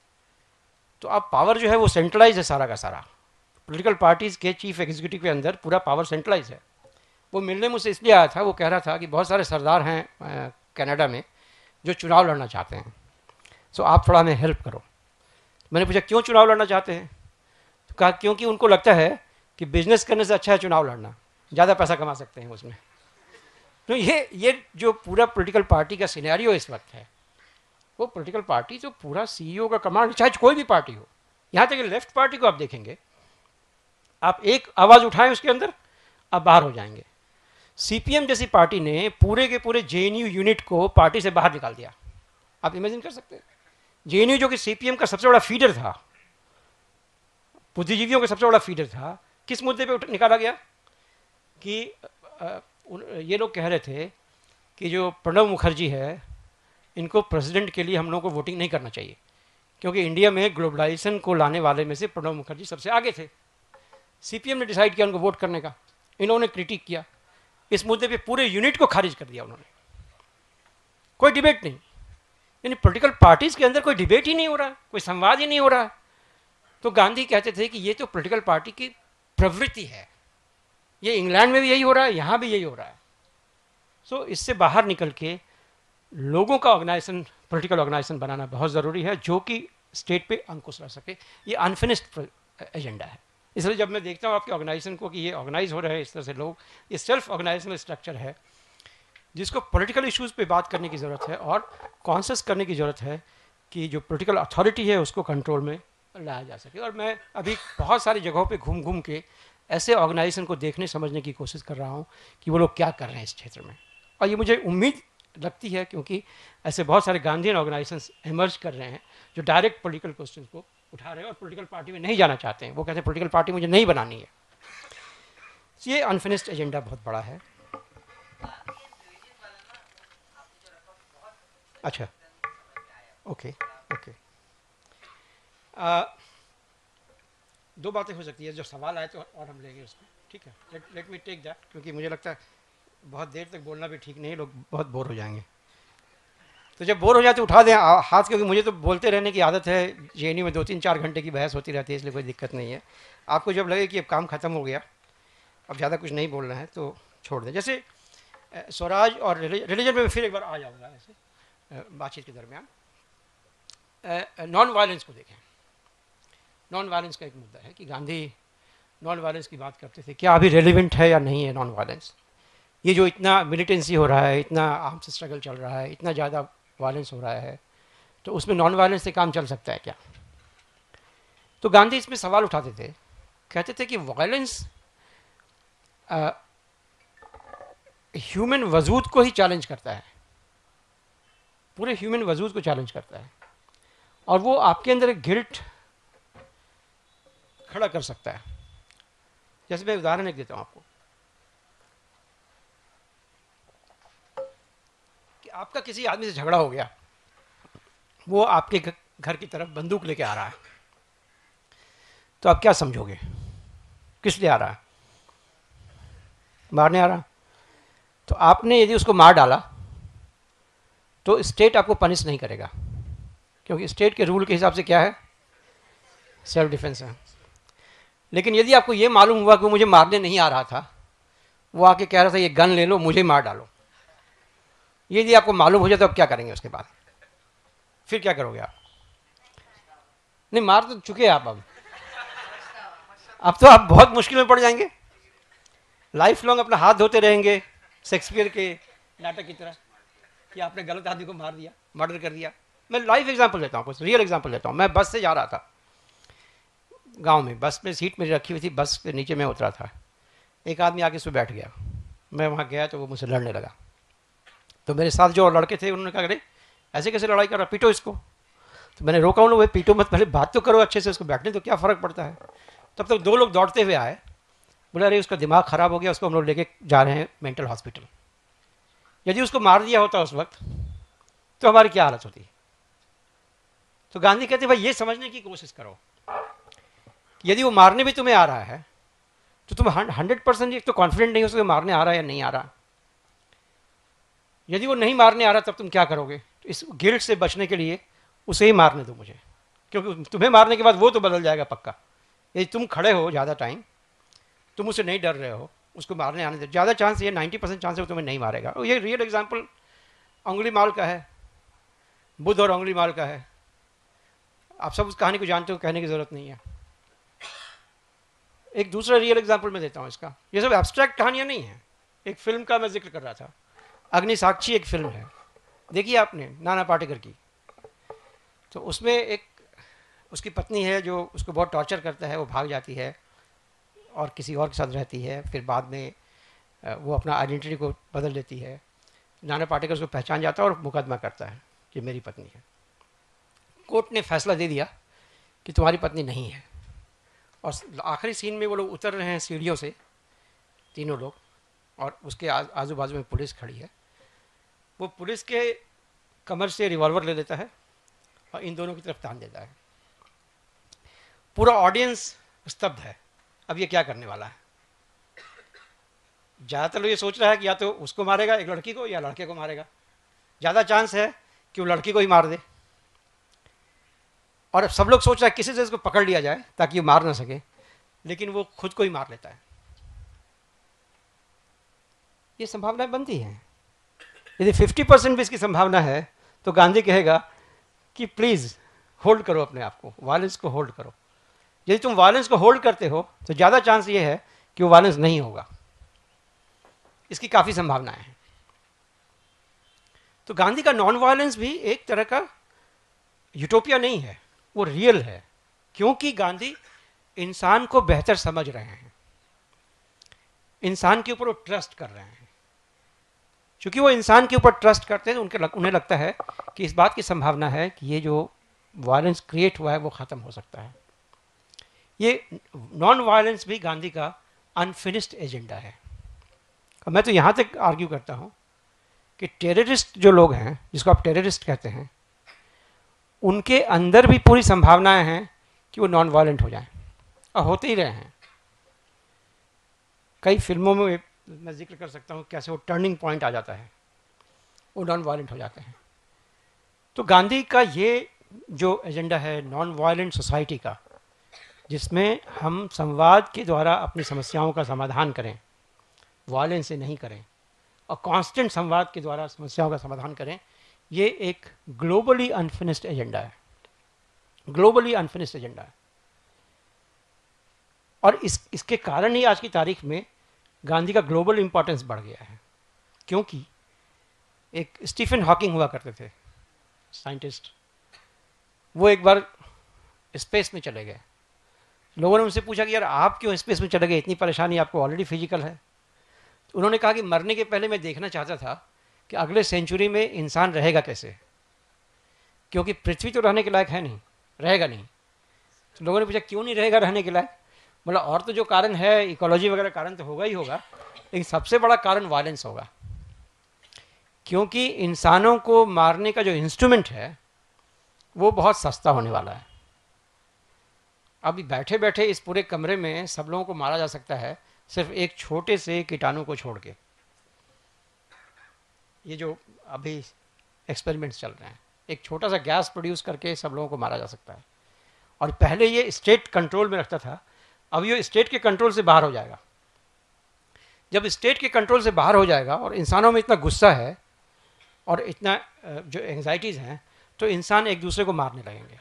Speaker 2: तो अब पावर जो है वो सेंट्रलाइज है सारा का सारा। पॉलिटिकल पार्टीज़ के चीफ एग्जीक्यूटिव के अंदर पूरा पावर सेंट्रलाइज है। वो मिलने मुझसे इसलिए आया था, वो कह रहा था कि बहुत सारे सरदार हैं कनाडा में जो चुनाव लड़ना चाहते हैं, सो आप थोड़ा हमें हेल्प करो। मैंने पूछा क्यों चुनाव लड़ना चाहते हैं? तो कहा क्योंकि उनको लगता है कि बिजनेस करने से अच्छा है चुनाव लड़ना, ज़्यादा पैसा कमा सकते हैं उसमें। तो ये ये जो पूरा पॉलिटिकल पार्टी का सिनेरियो इस वक्त है, वो पॉलिटिकल पार्टी जो पूरा सीईओ का कमांड, चाहे कोई भी पार्टी हो, यहाँ तक कि लेफ्ट पार्टी को आप देखेंगे, आप एक आवाज़ उठाएं उसके अंदर आप बाहर हो जाएंगे। सीपीएम जैसी पार्टी ने पूरे के पूरे जेएनयू यूनिट को पार्टी से बाहर निकाल दिया। आप इमेजिन कर सकते हैं, जेएनयू जो कि सीपीएम का सबसे बड़ा फीडर था, बुद्धिजीवियों का सबसे बड़ा फीडर था, किस मुद्दे पे निकाला गया कि आ, ये लोग कह रहे थे कि जो प्रणब मुखर्जी है इनको प्रेसिडेंट के लिए हम लोगों को वोटिंग नहीं करना चाहिए, क्योंकि इंडिया में ग्लोबलाइजेशन को लाने वाले में से प्रणब मुखर्जी सबसे आगे थे। सीपीएम ने डिसाइड किया उनको वोट करने का, इन्होंने क्रिटिक किया, इस मुद्दे पे पूरे यूनिट को खारिज कर दिया उन्होंने। कोई डिबेट नहीं, यानी पॉलिटिकल पार्टीज के अंदर कोई डिबेट ही नहीं हो रहा है, कोई संवाद ही नहीं हो रहा है। तो गांधी कहते थे कि ये तो पॉलिटिकल पार्टी की प्रवृत्ति है, ये इंग्लैंड में भी यही हो रहा है, यहाँ भी यही हो रहा है। सो so, इससे बाहर निकल के लोगों का ऑर्गेनाइजेशन, पॉलिटिकल ऑर्गेनाइजेशन बनाना बहुत ज़रूरी है, जो कि स्टेट पे अंकुश रह सके। ये अनफिनिश्ड एजेंडा है। इसलिए जब मैं देखता हूँ आपके ऑर्गेनाइजेशन को कि ये ऑर्गेनाइज हो रहे हैं इस तरह से लोग, ये सेल्फ ऑर्गेनाइजेशनल स्ट्रक्चर है, जिसको पॉलिटिकल इश्यूज पे बात करने की ज़रूरत है और कॉन्शियस करने की ज़रूरत है कि जो पॉलिटिकल अथॉरिटी है उसको कंट्रोल में लाया जा सके। और मैं अभी बहुत सारी जगहों पे घूम घूम के ऐसे ऑर्गेनाइजेशन को देखने समझने की कोशिश कर रहा हूँ कि वो लोग क्या कर रहे हैं इस क्षेत्र में। और ये मुझे उम्मीद लगती है क्योंकि ऐसे बहुत सारे गांधीयन ऑर्गेनाइजेशन इमर्ज कर रहे हैं जो डायरेक्ट पॉलिटिकल क्वेश्चन को उठा रहे हैं और पॉलिटिकल पार्टी में नहीं जाना चाहते हैं। वो कहते हैं पॉलिटिकल पार्टी मुझे नहीं बनानी है। ये अनफिनिश्ड एजेंडा बहुत बड़ा है। अच्छा, ओके ओके। आ, दो बातें हो सकती है, जो सवाल आए तो और हम लेंगे उसको, ठीक है। Let let me take that, क्योंकि मुझे लगता है बहुत देर तक बोलना भी ठीक नहीं है, लोग बहुत बोर हो जाएंगे। तो जब बोर हो जाए तो उठा दें हाथ, क्योंकि मुझे तो बोलते रहने की आदत है। जेएनयू में दो तीन चार घंटे की बहस होती रहती है, इसलिए कोई दिक्कत नहीं है। आपको जब लगे कि अब काम खत्म हो गया, अब ज़्यादा कुछ नहीं बोलना है, तो छोड़ दें। जैसे स्वराज और रिलीजन में फिर एक बार आ जाऊँगा ऐसे बातचीत के दरमियान। नॉन वायलेंस को देखें। नॉन वायलेंस का एक मुद्दा है कि गांधी नॉन वायलेंस की बात करते थे, क्या अभी रेलिवेंट है या नहीं है नॉन वायलेंस। ये जो इतना मिलिटेंसी हो रहा है, इतना आर्म्स स्ट्रगल चल रहा है, इतना ज़्यादा वायलेंस हो रहा है, तो उसमें नॉन वायलेंस से काम चल सकता है क्या। तो गांधी इसमें सवाल उठाते थे, कहते थे कि वायलेंस ह्यूमन वजूद को ही चैलेंज करता है, पूरे ह्यूमन वजूद को चैलेंज करता है, और वो आपके अंदर एक गिल्ट खड़ा कर सकता है। जैसे मैं उदाहरण एक देता हूँ आपको कि आपका किसी आदमी से झगड़ा हो गया, वो आपके घर की तरफ बंदूक लेके आ रहा है, तो आप क्या समझोगे, किस लिए आ रहा है, मारने आ रहा। तो आपने यदि उसको मार डाला तो स्टेट आपको पनिश नहीं करेगा, क्योंकि स्टेट के रूल के हिसाब से क्या है, सेल्फ डिफेंस है। लेकिन यदि आपको ये मालूम हुआ कि वो मुझे मारने नहीं आ रहा था, वो आके कह रहा था ये गन ले लो, मुझे मार डालो, यदि आपको मालूम हो जाए तो आप क्या करेंगे उसके बाद, फिर क्या करोगे आप। नहीं, मार तो चुके आप, अब अब तो आप बहुत मुश्किल में पड़ जाएंगे, लाइफ लॉन्ग अपना हाथ धोते रहेंगे शेक्सपियर के नाटक की तरह कि आपने गलत आदमी को मार दिया, मर्डर कर दिया। मैं लाइफ एग्जांपल लेता हूँ, कुछ रियल एग्जांपल लेता हूँ। मैं बस से जा रहा था गांव में, बस में सीट मेरी रखी हुई थी, बस के नीचे मैं उतरा था, एक आदमी आके उस पर बैठ गया। मैं वहाँ गया तो वो मुझसे लड़ने लगा। तो मेरे साथ जो और लड़के थे उन्होंने कहा, अरे ऐसे कैसे लड़ाई कर रहा, पीटो इसको। तो मैंने रोका उन्होंने, पीटो मत, पहले बात तो करो अच्छे से, उसको बैठने तो क्या फ़र्क पड़ता है। तब तक दो लोग दौड़ते हुए आए, बोला अरे उसका दिमाग ख़राब हो गया, उसको हम लोग लेके जा रहे हैं मेंटल हॉस्पिटल। यदि उसको मार दिया होता उस वक्त तो हमारी क्या हालत होती। तो गांधी कहते भाई ये समझने की कोशिश करो, यदि वो मारने भी तुम्हें आ रहा है तो तुम हंड्रेड परसेंट एक तो कॉन्फिडेंट नहीं हो सकते मारने आ रहा है या नहीं आ रहा। यदि वो नहीं मारने आ रहा तब तुम क्या करोगे। तो इस गिल्ट से बचने के लिए उसे ही मारने दो मुझे, क्योंकि तुम्हें मारने के बाद वो तो बदल जाएगा पक्का। यदि तुम खड़े हो ज़्यादा टाइम, तुम उससे नहीं डर रहे हो, उसको मारने आने दो, ज़्यादा चांस ये नाइन्टी परसेंट चांस है वो तुम्हें नहीं मारेगा। और ये रियल एग्जाम्पल अंगुली माल का है, बुद्ध और अंगुली माल का है। आप सब उस कहानी को जानते हो, कहने की ज़रूरत नहीं है। एक दूसरा रियल एग्जाम्पल मैं देता हूँ इसका। ये सब एब्स्ट्रैक्ट कहानियाँ नहीं है। एक फिल्म का मैं जिक्र कर रहा था, अग्नि साक्षी एक फिल्म है, देखिए आपने, नाना पाटेकर की। तो उसमें एक उसकी पत्नी है जो उसको बहुत टॉर्चर करता है, वो भाग जाती है और किसी और के साथ रहती है। फिर बाद में वो अपना आइडेंटिटी को बदल लेती है। नाना पाटेकर उसको पहचान जाता है और मुकदमा करता है कि मेरी पत्नी है। कोर्ट ने फैसला दे दिया कि तुम्हारी पत्नी नहीं है। और आखिरी सीन में वो लोग उतर रहे हैं सीढ़ियों से, तीनों लोग, और उसके आजू बाजू में पुलिस खड़ी है। वो पुलिस के कमर से रिवॉल्वर ले लेता है और इन दोनों की तरफ तान देता है। पूरा ऑडियंस स्तब्ध है, अब ये क्या करने वाला है। ज़्यादातर लोग ये सोच रहा है कि या तो उसको मारेगा एक लड़की को, या लड़के को मारेगा। ज़्यादा चांस है कि वो लड़की को ही मार दे। और सब लोग सोच रहे हैं किसी से इसको पकड़ लिया जाए ताकि वो मार ना सके, लेकिन वो खुद को ही मार लेता है। ये संभावनाएं बनती हैं। यदि फिफ्टी परसेंट भी इसकी संभावना है तो गांधी कहेगा कि प्लीज़ होल्ड करो अपने आप को, वायलेंस को होल्ड करो। यदि तुम वायलेंस को होल्ड करते हो तो ज़्यादा चांस ये है कि वो वायलेंस नहीं होगा। इसकी काफ़ी संभावनाएं हैं। तो गांधी का नॉन वायलेंस भी एक तरह का यूटोपिया नहीं है, वो रियल है, क्योंकि गांधी इंसान को बेहतर समझ रहे हैं, इंसान के ऊपर वो ट्रस्ट कर रहे हैं। क्योंकि वो इंसान के ऊपर ट्रस्ट करते हैं तो उनके लग, उन्हें लगता है कि इस बात की संभावना है कि ये जो वायलेंस क्रिएट हुआ है वो ख़त्म हो सकता है। ये नॉन वायलेंस भी गांधी का अनफिनिश्ड एजेंडा है। और मैं तो यहाँ तक आर्ग्यू करता हूँ कि टेररिस्ट जो लोग हैं, जिसको आप टेररिस्ट कहते हैं, उनके अंदर भी पूरी संभावनाएं हैं कि वो नॉन वायलेंट हो जाएं, और होते ही रहे हैं। कई फिल्मों में मैं जिक्र कर सकता हूँ कैसे वो टर्निंग पॉइंट आ जाता है, वो नॉन वायलेंट हो जाते हैं। तो गांधी का ये जो एजेंडा है नॉन वायलेंट सोसाइटी का, जिसमें हम संवाद के द्वारा अपनी समस्याओं का समाधान करें, वायलेंस से नहीं करें, और कांस्टेंट संवाद के द्वारा समस्याओं का समाधान करें, ये एक ग्लोबली अनफिनिश्ड एजेंडा है, ग्लोबली अनफिनिश्ड एजेंडा है। और इस इसके कारण ही आज की तारीख में गांधी का ग्लोबल इंपॉर्टेंस बढ़ गया है। क्योंकि एक स्टीफन हॉकिंग हुआ करते थे साइंटिस्ट, वो एक बार स्पेस में चले गए। लोगों ने उनसे पूछा कि यार आप क्यों स्पेस में चले गए, इतनी परेशानी आपको ऑलरेडी फिजिकल है। तो उन्होंने कहा कि मरने के पहले मैं देखना चाहता था कि अगले सेंचुरी में इंसान रहेगा कैसे, क्योंकि पृथ्वी तो रहने के लायक है नहीं, रहेगा नहीं। तो लोगों ने पूछा क्यों नहीं रहेगा रहने के लायक, मतलब और तो जो कारण है इकोलॉजी वगैरह कारण तो होगा ही होगा, लेकिन सबसे बड़ा कारण वायलेंस होगा। क्योंकि इंसानों को मारने का जो इंस्ट्रूमेंट है वो बहुत सस्ता होने वाला है। अभी बैठे बैठे इस पूरे कमरे में सब लोगों को मारा जा सकता है सिर्फ एक छोटे से कीटाणु को छोड़ के। ये जो अभी एक्सपेरिमेंट्स चल रहे हैं, एक छोटा सा गैस प्रोड्यूस करके सब लोगों को मारा जा सकता है। और पहले ये स्टेट कंट्रोल में रखता था, अब ये स्टेट के कंट्रोल से बाहर हो जाएगा। जब स्टेट के कंट्रोल से बाहर हो जाएगा और इंसानों में इतना गुस्सा है और इतना जो एंग्जाइटीज़ हैं, तो इंसान एक दूसरे को मारने लगेंगे,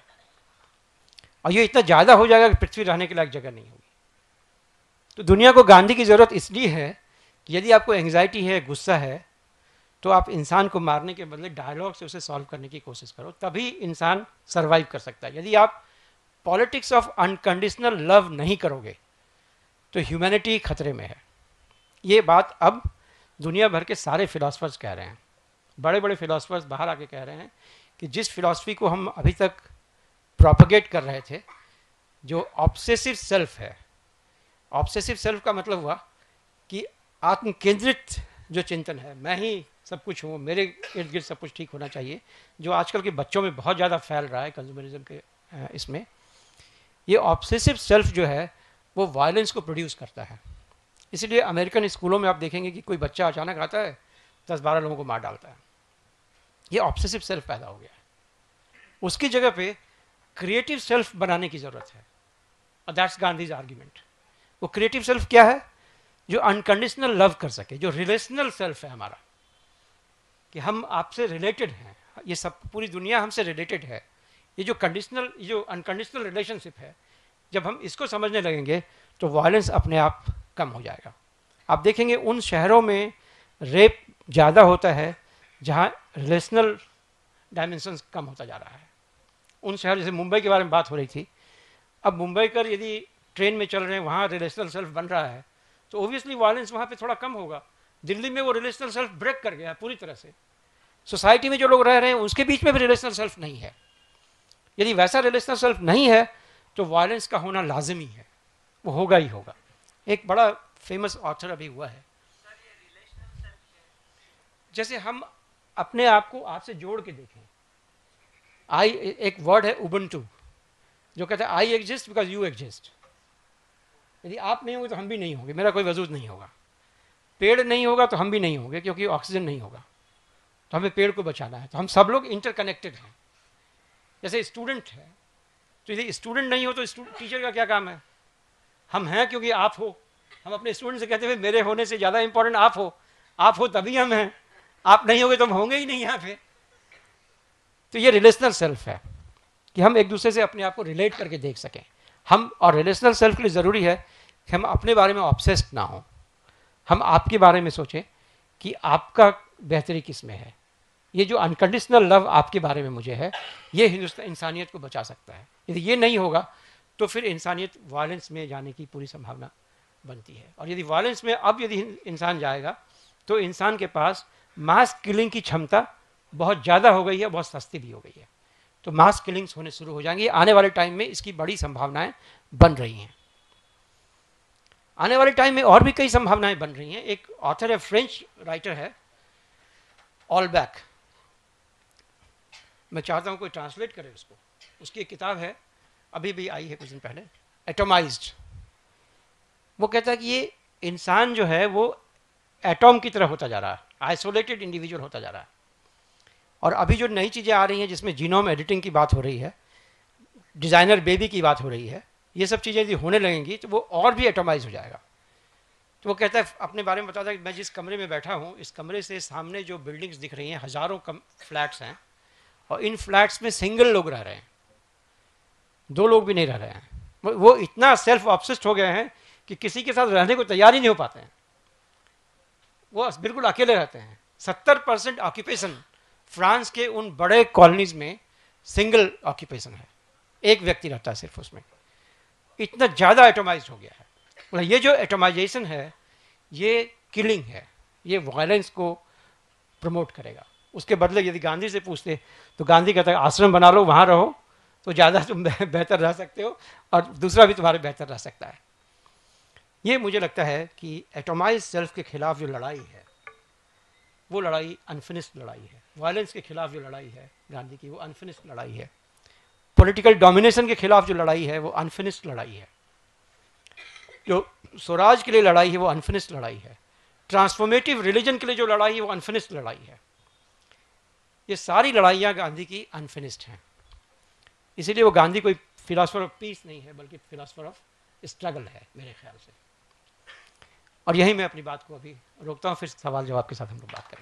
Speaker 2: और ये इतना ज़्यादा हो जाएगा कि पृथ्वी रहने के लायक जगह नहीं होगी। तो दुनिया को गांधी की ज़रूरत इसलिए है कि यदि आपको एंग्जाइटी है, गुस्सा है, तो आप इंसान को मारने के बदले डायलॉग से उसे सॉल्व करने की कोशिश करो, तभी इंसान सर्वाइव कर सकता है। यदि आप पॉलिटिक्स ऑफ अनकंडीशनल लव नहीं करोगे तो ह्यूमैनिटी खतरे में है। ये बात अब दुनिया भर के सारे फिलोसफर्स कह रहे हैं, बड़े बड़े फिलोसफर्स बाहर आके कह रहे हैं कि जिस फिलॉसफी को हम अभी तक प्रोपगेट कर रहे थे, जो ऑब्सेसिव सेल्फ है, ऑब्सेसिव सेल्फ का मतलब हुआ कि आत्म केंद्रित जो चिंतन है, मैं ही सब कुछ हूँ, मेरे इर्द गिर्द सब कुछ ठीक होना चाहिए, जो आजकल के बच्चों में बहुत ज़्यादा फैल रहा है कंज्यूमरिज्म के इसमें, ये ऑब्सेसिव सेल्फ जो है वो वायलेंस को प्रोड्यूस करता है। इसलिए अमेरिकन स्कूलों में आप देखेंगे कि कोई बच्चा अचानक आता है, दस बारह लोगों को मार डालता है। ये ऑब्सेसिव सेल्फ पैदा हो गया है। उसकी जगह पे क्रिएटिव सेल्फ बनाने की ज़रूरत है, और दैट्स गांधीज आर्ग्यूमेंट। वो क्रिएटिव सेल्फ क्या है? जो अनकंडीशनल लव कर सके, जो रिलेशनल सेल्फ है हमारा, कि हम आपसे रिलेटेड हैं, ये सब पूरी दुनिया हमसे रिलेटेड है। ये जो कंडीशनल, ये जो अनकंडीशनल रिलेशनशिप है, जब हम इसको समझने लगेंगे तो वायलेंस अपने आप कम हो जाएगा। आप देखेंगे उन शहरों में रेप ज़्यादा होता है जहाँ रिलेशनल डायमेंशंस कम होता जा रहा है। उन शहर, जैसे मुंबई के बारे में बात हो रही थी, अब मुंबई कर यदि ट्रेन में चल रहे हैं, वहाँ रिलेशनल सेल्फ बन रहा है, तो ओबियसली वायलेंस वहाँ पे थोड़ा कम होगा। दिल्ली में वो रिलेशनल सेल्फ ब्रेक कर गया पूरी तरह से। सोसाइटी में जो लोग रह रहे हैं उसके बीच में भी रिलेशनल सेल्फ नहीं है। यदि वैसा रिलेशनल सेल्फ नहीं है तो वायलेंस का होना लाजिमी है, वो होगा ही होगा। एक बड़ा फेमस ऑथर अभी हुआ है, जैसे हम अपने आप को आपसे जोड़ के देखें। आई, एक वर्ड है उबंटू, जो कहता है I exist because you exist. यदि आप नहीं होंगे तो हम भी नहीं होंगे, मेरा कोई वजूद नहीं होगा। पेड़ नहीं होगा तो हम भी नहीं होंगे, क्योंकि ऑक्सीजन नहीं होगा, तो हमें पेड़ को बचाना है। तो हम सब लोग इंटरकनेक्टेड हैं। जैसे स्टूडेंट है, तो यदि स्टूडेंट नहीं हो तो टीचर का क्या काम है? हम हैं क्योंकि आप हो। हम अपने स्टूडेंट से कहते हैं मेरे होने से ज़्यादा इंपॉर्टेंट आप हो, आप हो तभी हम हैं, आप नहीं होगे तो हम होंगे ही नहीं यहाँ पे। तो ये रिलेशनल सेल्फ है कि हम एक दूसरे से अपने आप को रिलेट करके देख सकें हम। और रिलेशनल सेल्फ के लिए ज़रूरी है कि हम अपने बारे में ऑब्सेस्ड ना हो, हम आपके बारे में सोचें कि आपका बेहतरी किस में है, ये जो अनकंडीशनल लव आपके बारे में मुझे है, ये हिंदुस्तान इंसानियत को बचा सकता है। यदि ये नहीं होगा तो फिर इंसानियत वायलेंस में जाने की पूरी संभावना बनती है। और यदि वायलेंस में अब यदि इंसान जाएगा तो इंसान के पास मास किलिंग की क्षमता बहुत ज़्यादा हो गई है, बहुत सस्ती भी हो गई है। तो मास किलिंग्स होने शुरू हो जाएंगी आने वाले टाइम में, इसकी बड़ी संभावनाएं बन रही हैं। आने वाले टाइम में और भी कई संभावनाएं बन रही हैं। एक ऑथर है, फ्रेंच राइटर है, ऑलबैक, मैं चाहता हूं कोई ट्रांसलेट करे उसको। उसकी एक किताब है, अभी भी आई है कुछ दिन पहले, एटोमाइज्ड। वो कहता है कि ये इंसान जो है वो एटॉम की तरह होता जा रहा है, आइसोलेटेड इंडिविजुअल होता जा रहा है। और अभी जो नई चीज़ें आ रही हैं जिसमें जीनोम एडिटिंग की बात हो रही है, डिज़ाइनर बेबी की बात हो रही है, ये सब चीज़ें यदि होने लगेंगी तो वो और भी एटोमाइज हो जाएगा। तो वो कहता है, अपने बारे में बताता है कि मैं जिस कमरे में बैठा हूँ, इस कमरे से सामने जो बिल्डिंग्स दिख रही हैं, हज़ारों कम फ्लैट्स हैं, और इन फ्लैट्स में सिंगल लोग रह रहे हैं, दो लोग भी नहीं रह रहे हैं। वो इतना सेल्फ ऑब्सेस्ड हो गए हैं कि किसी के साथ रहने को तैयार ही नहीं हो पाते हैं, वो बिल्कुल अकेले रहते हैं। सत्तर परसेंट ऑक्यूपेशन फ्रांस के उन बड़े कॉलोनीज में सिंगल ऑक्यूपेशन है, एक व्यक्ति रहता है सिर्फ उसमें। इतना ज़्यादा एटोमाइज हो गया है। मतलब ये जो एटोमाइजेशन है ये किलिंग है, ये वायलेंस को प्रमोट करेगा। उसके बदले यदि गांधी से पूछते तो गांधी कहता है आश्रम बना लो, वहाँ रहो तो ज़्यादा तुम बेहतर रह सकते हो और दूसरा भी तुम्हारे बेहतर रह सकता है। ये मुझे लगता है कि एटोमाइज सेल्फ के खिलाफ जो लड़ाई है वो लड़ाई अनफिनिश्ड लड़ाई है। वायलेंस के खिलाफ जो लड़ाई है गांधी की, वो अनफिनिश्ड लड़ाई है। पॉलिटिकल डोमिनेशन के खिलाफ जो लड़ाई है वो अनफिनिश्ड लड़ाई है। जो स्वराज के लिए लड़ाई है वो अनफिनिश्ड लड़ाई है। ट्रांसफॉर्मेटिव रिलीजन के लिए जो लड़ाई है वो अनफिनिश्ड लड़ाई है। ये सारी लड़ाइयाँ गांधी की अनफिनिश्ड हैं। इसीलिए वो गांधी कोई फिलासफर ऑफ पीस नहीं है, बल्कि फिलासफर ऑफ स्ट्रगल है मेरे ख्याल से। और यही मैं अपनी बात को अभी रोकता हूँ, फिर सवाल जवाब के साथ हम लोग बात करेंगे।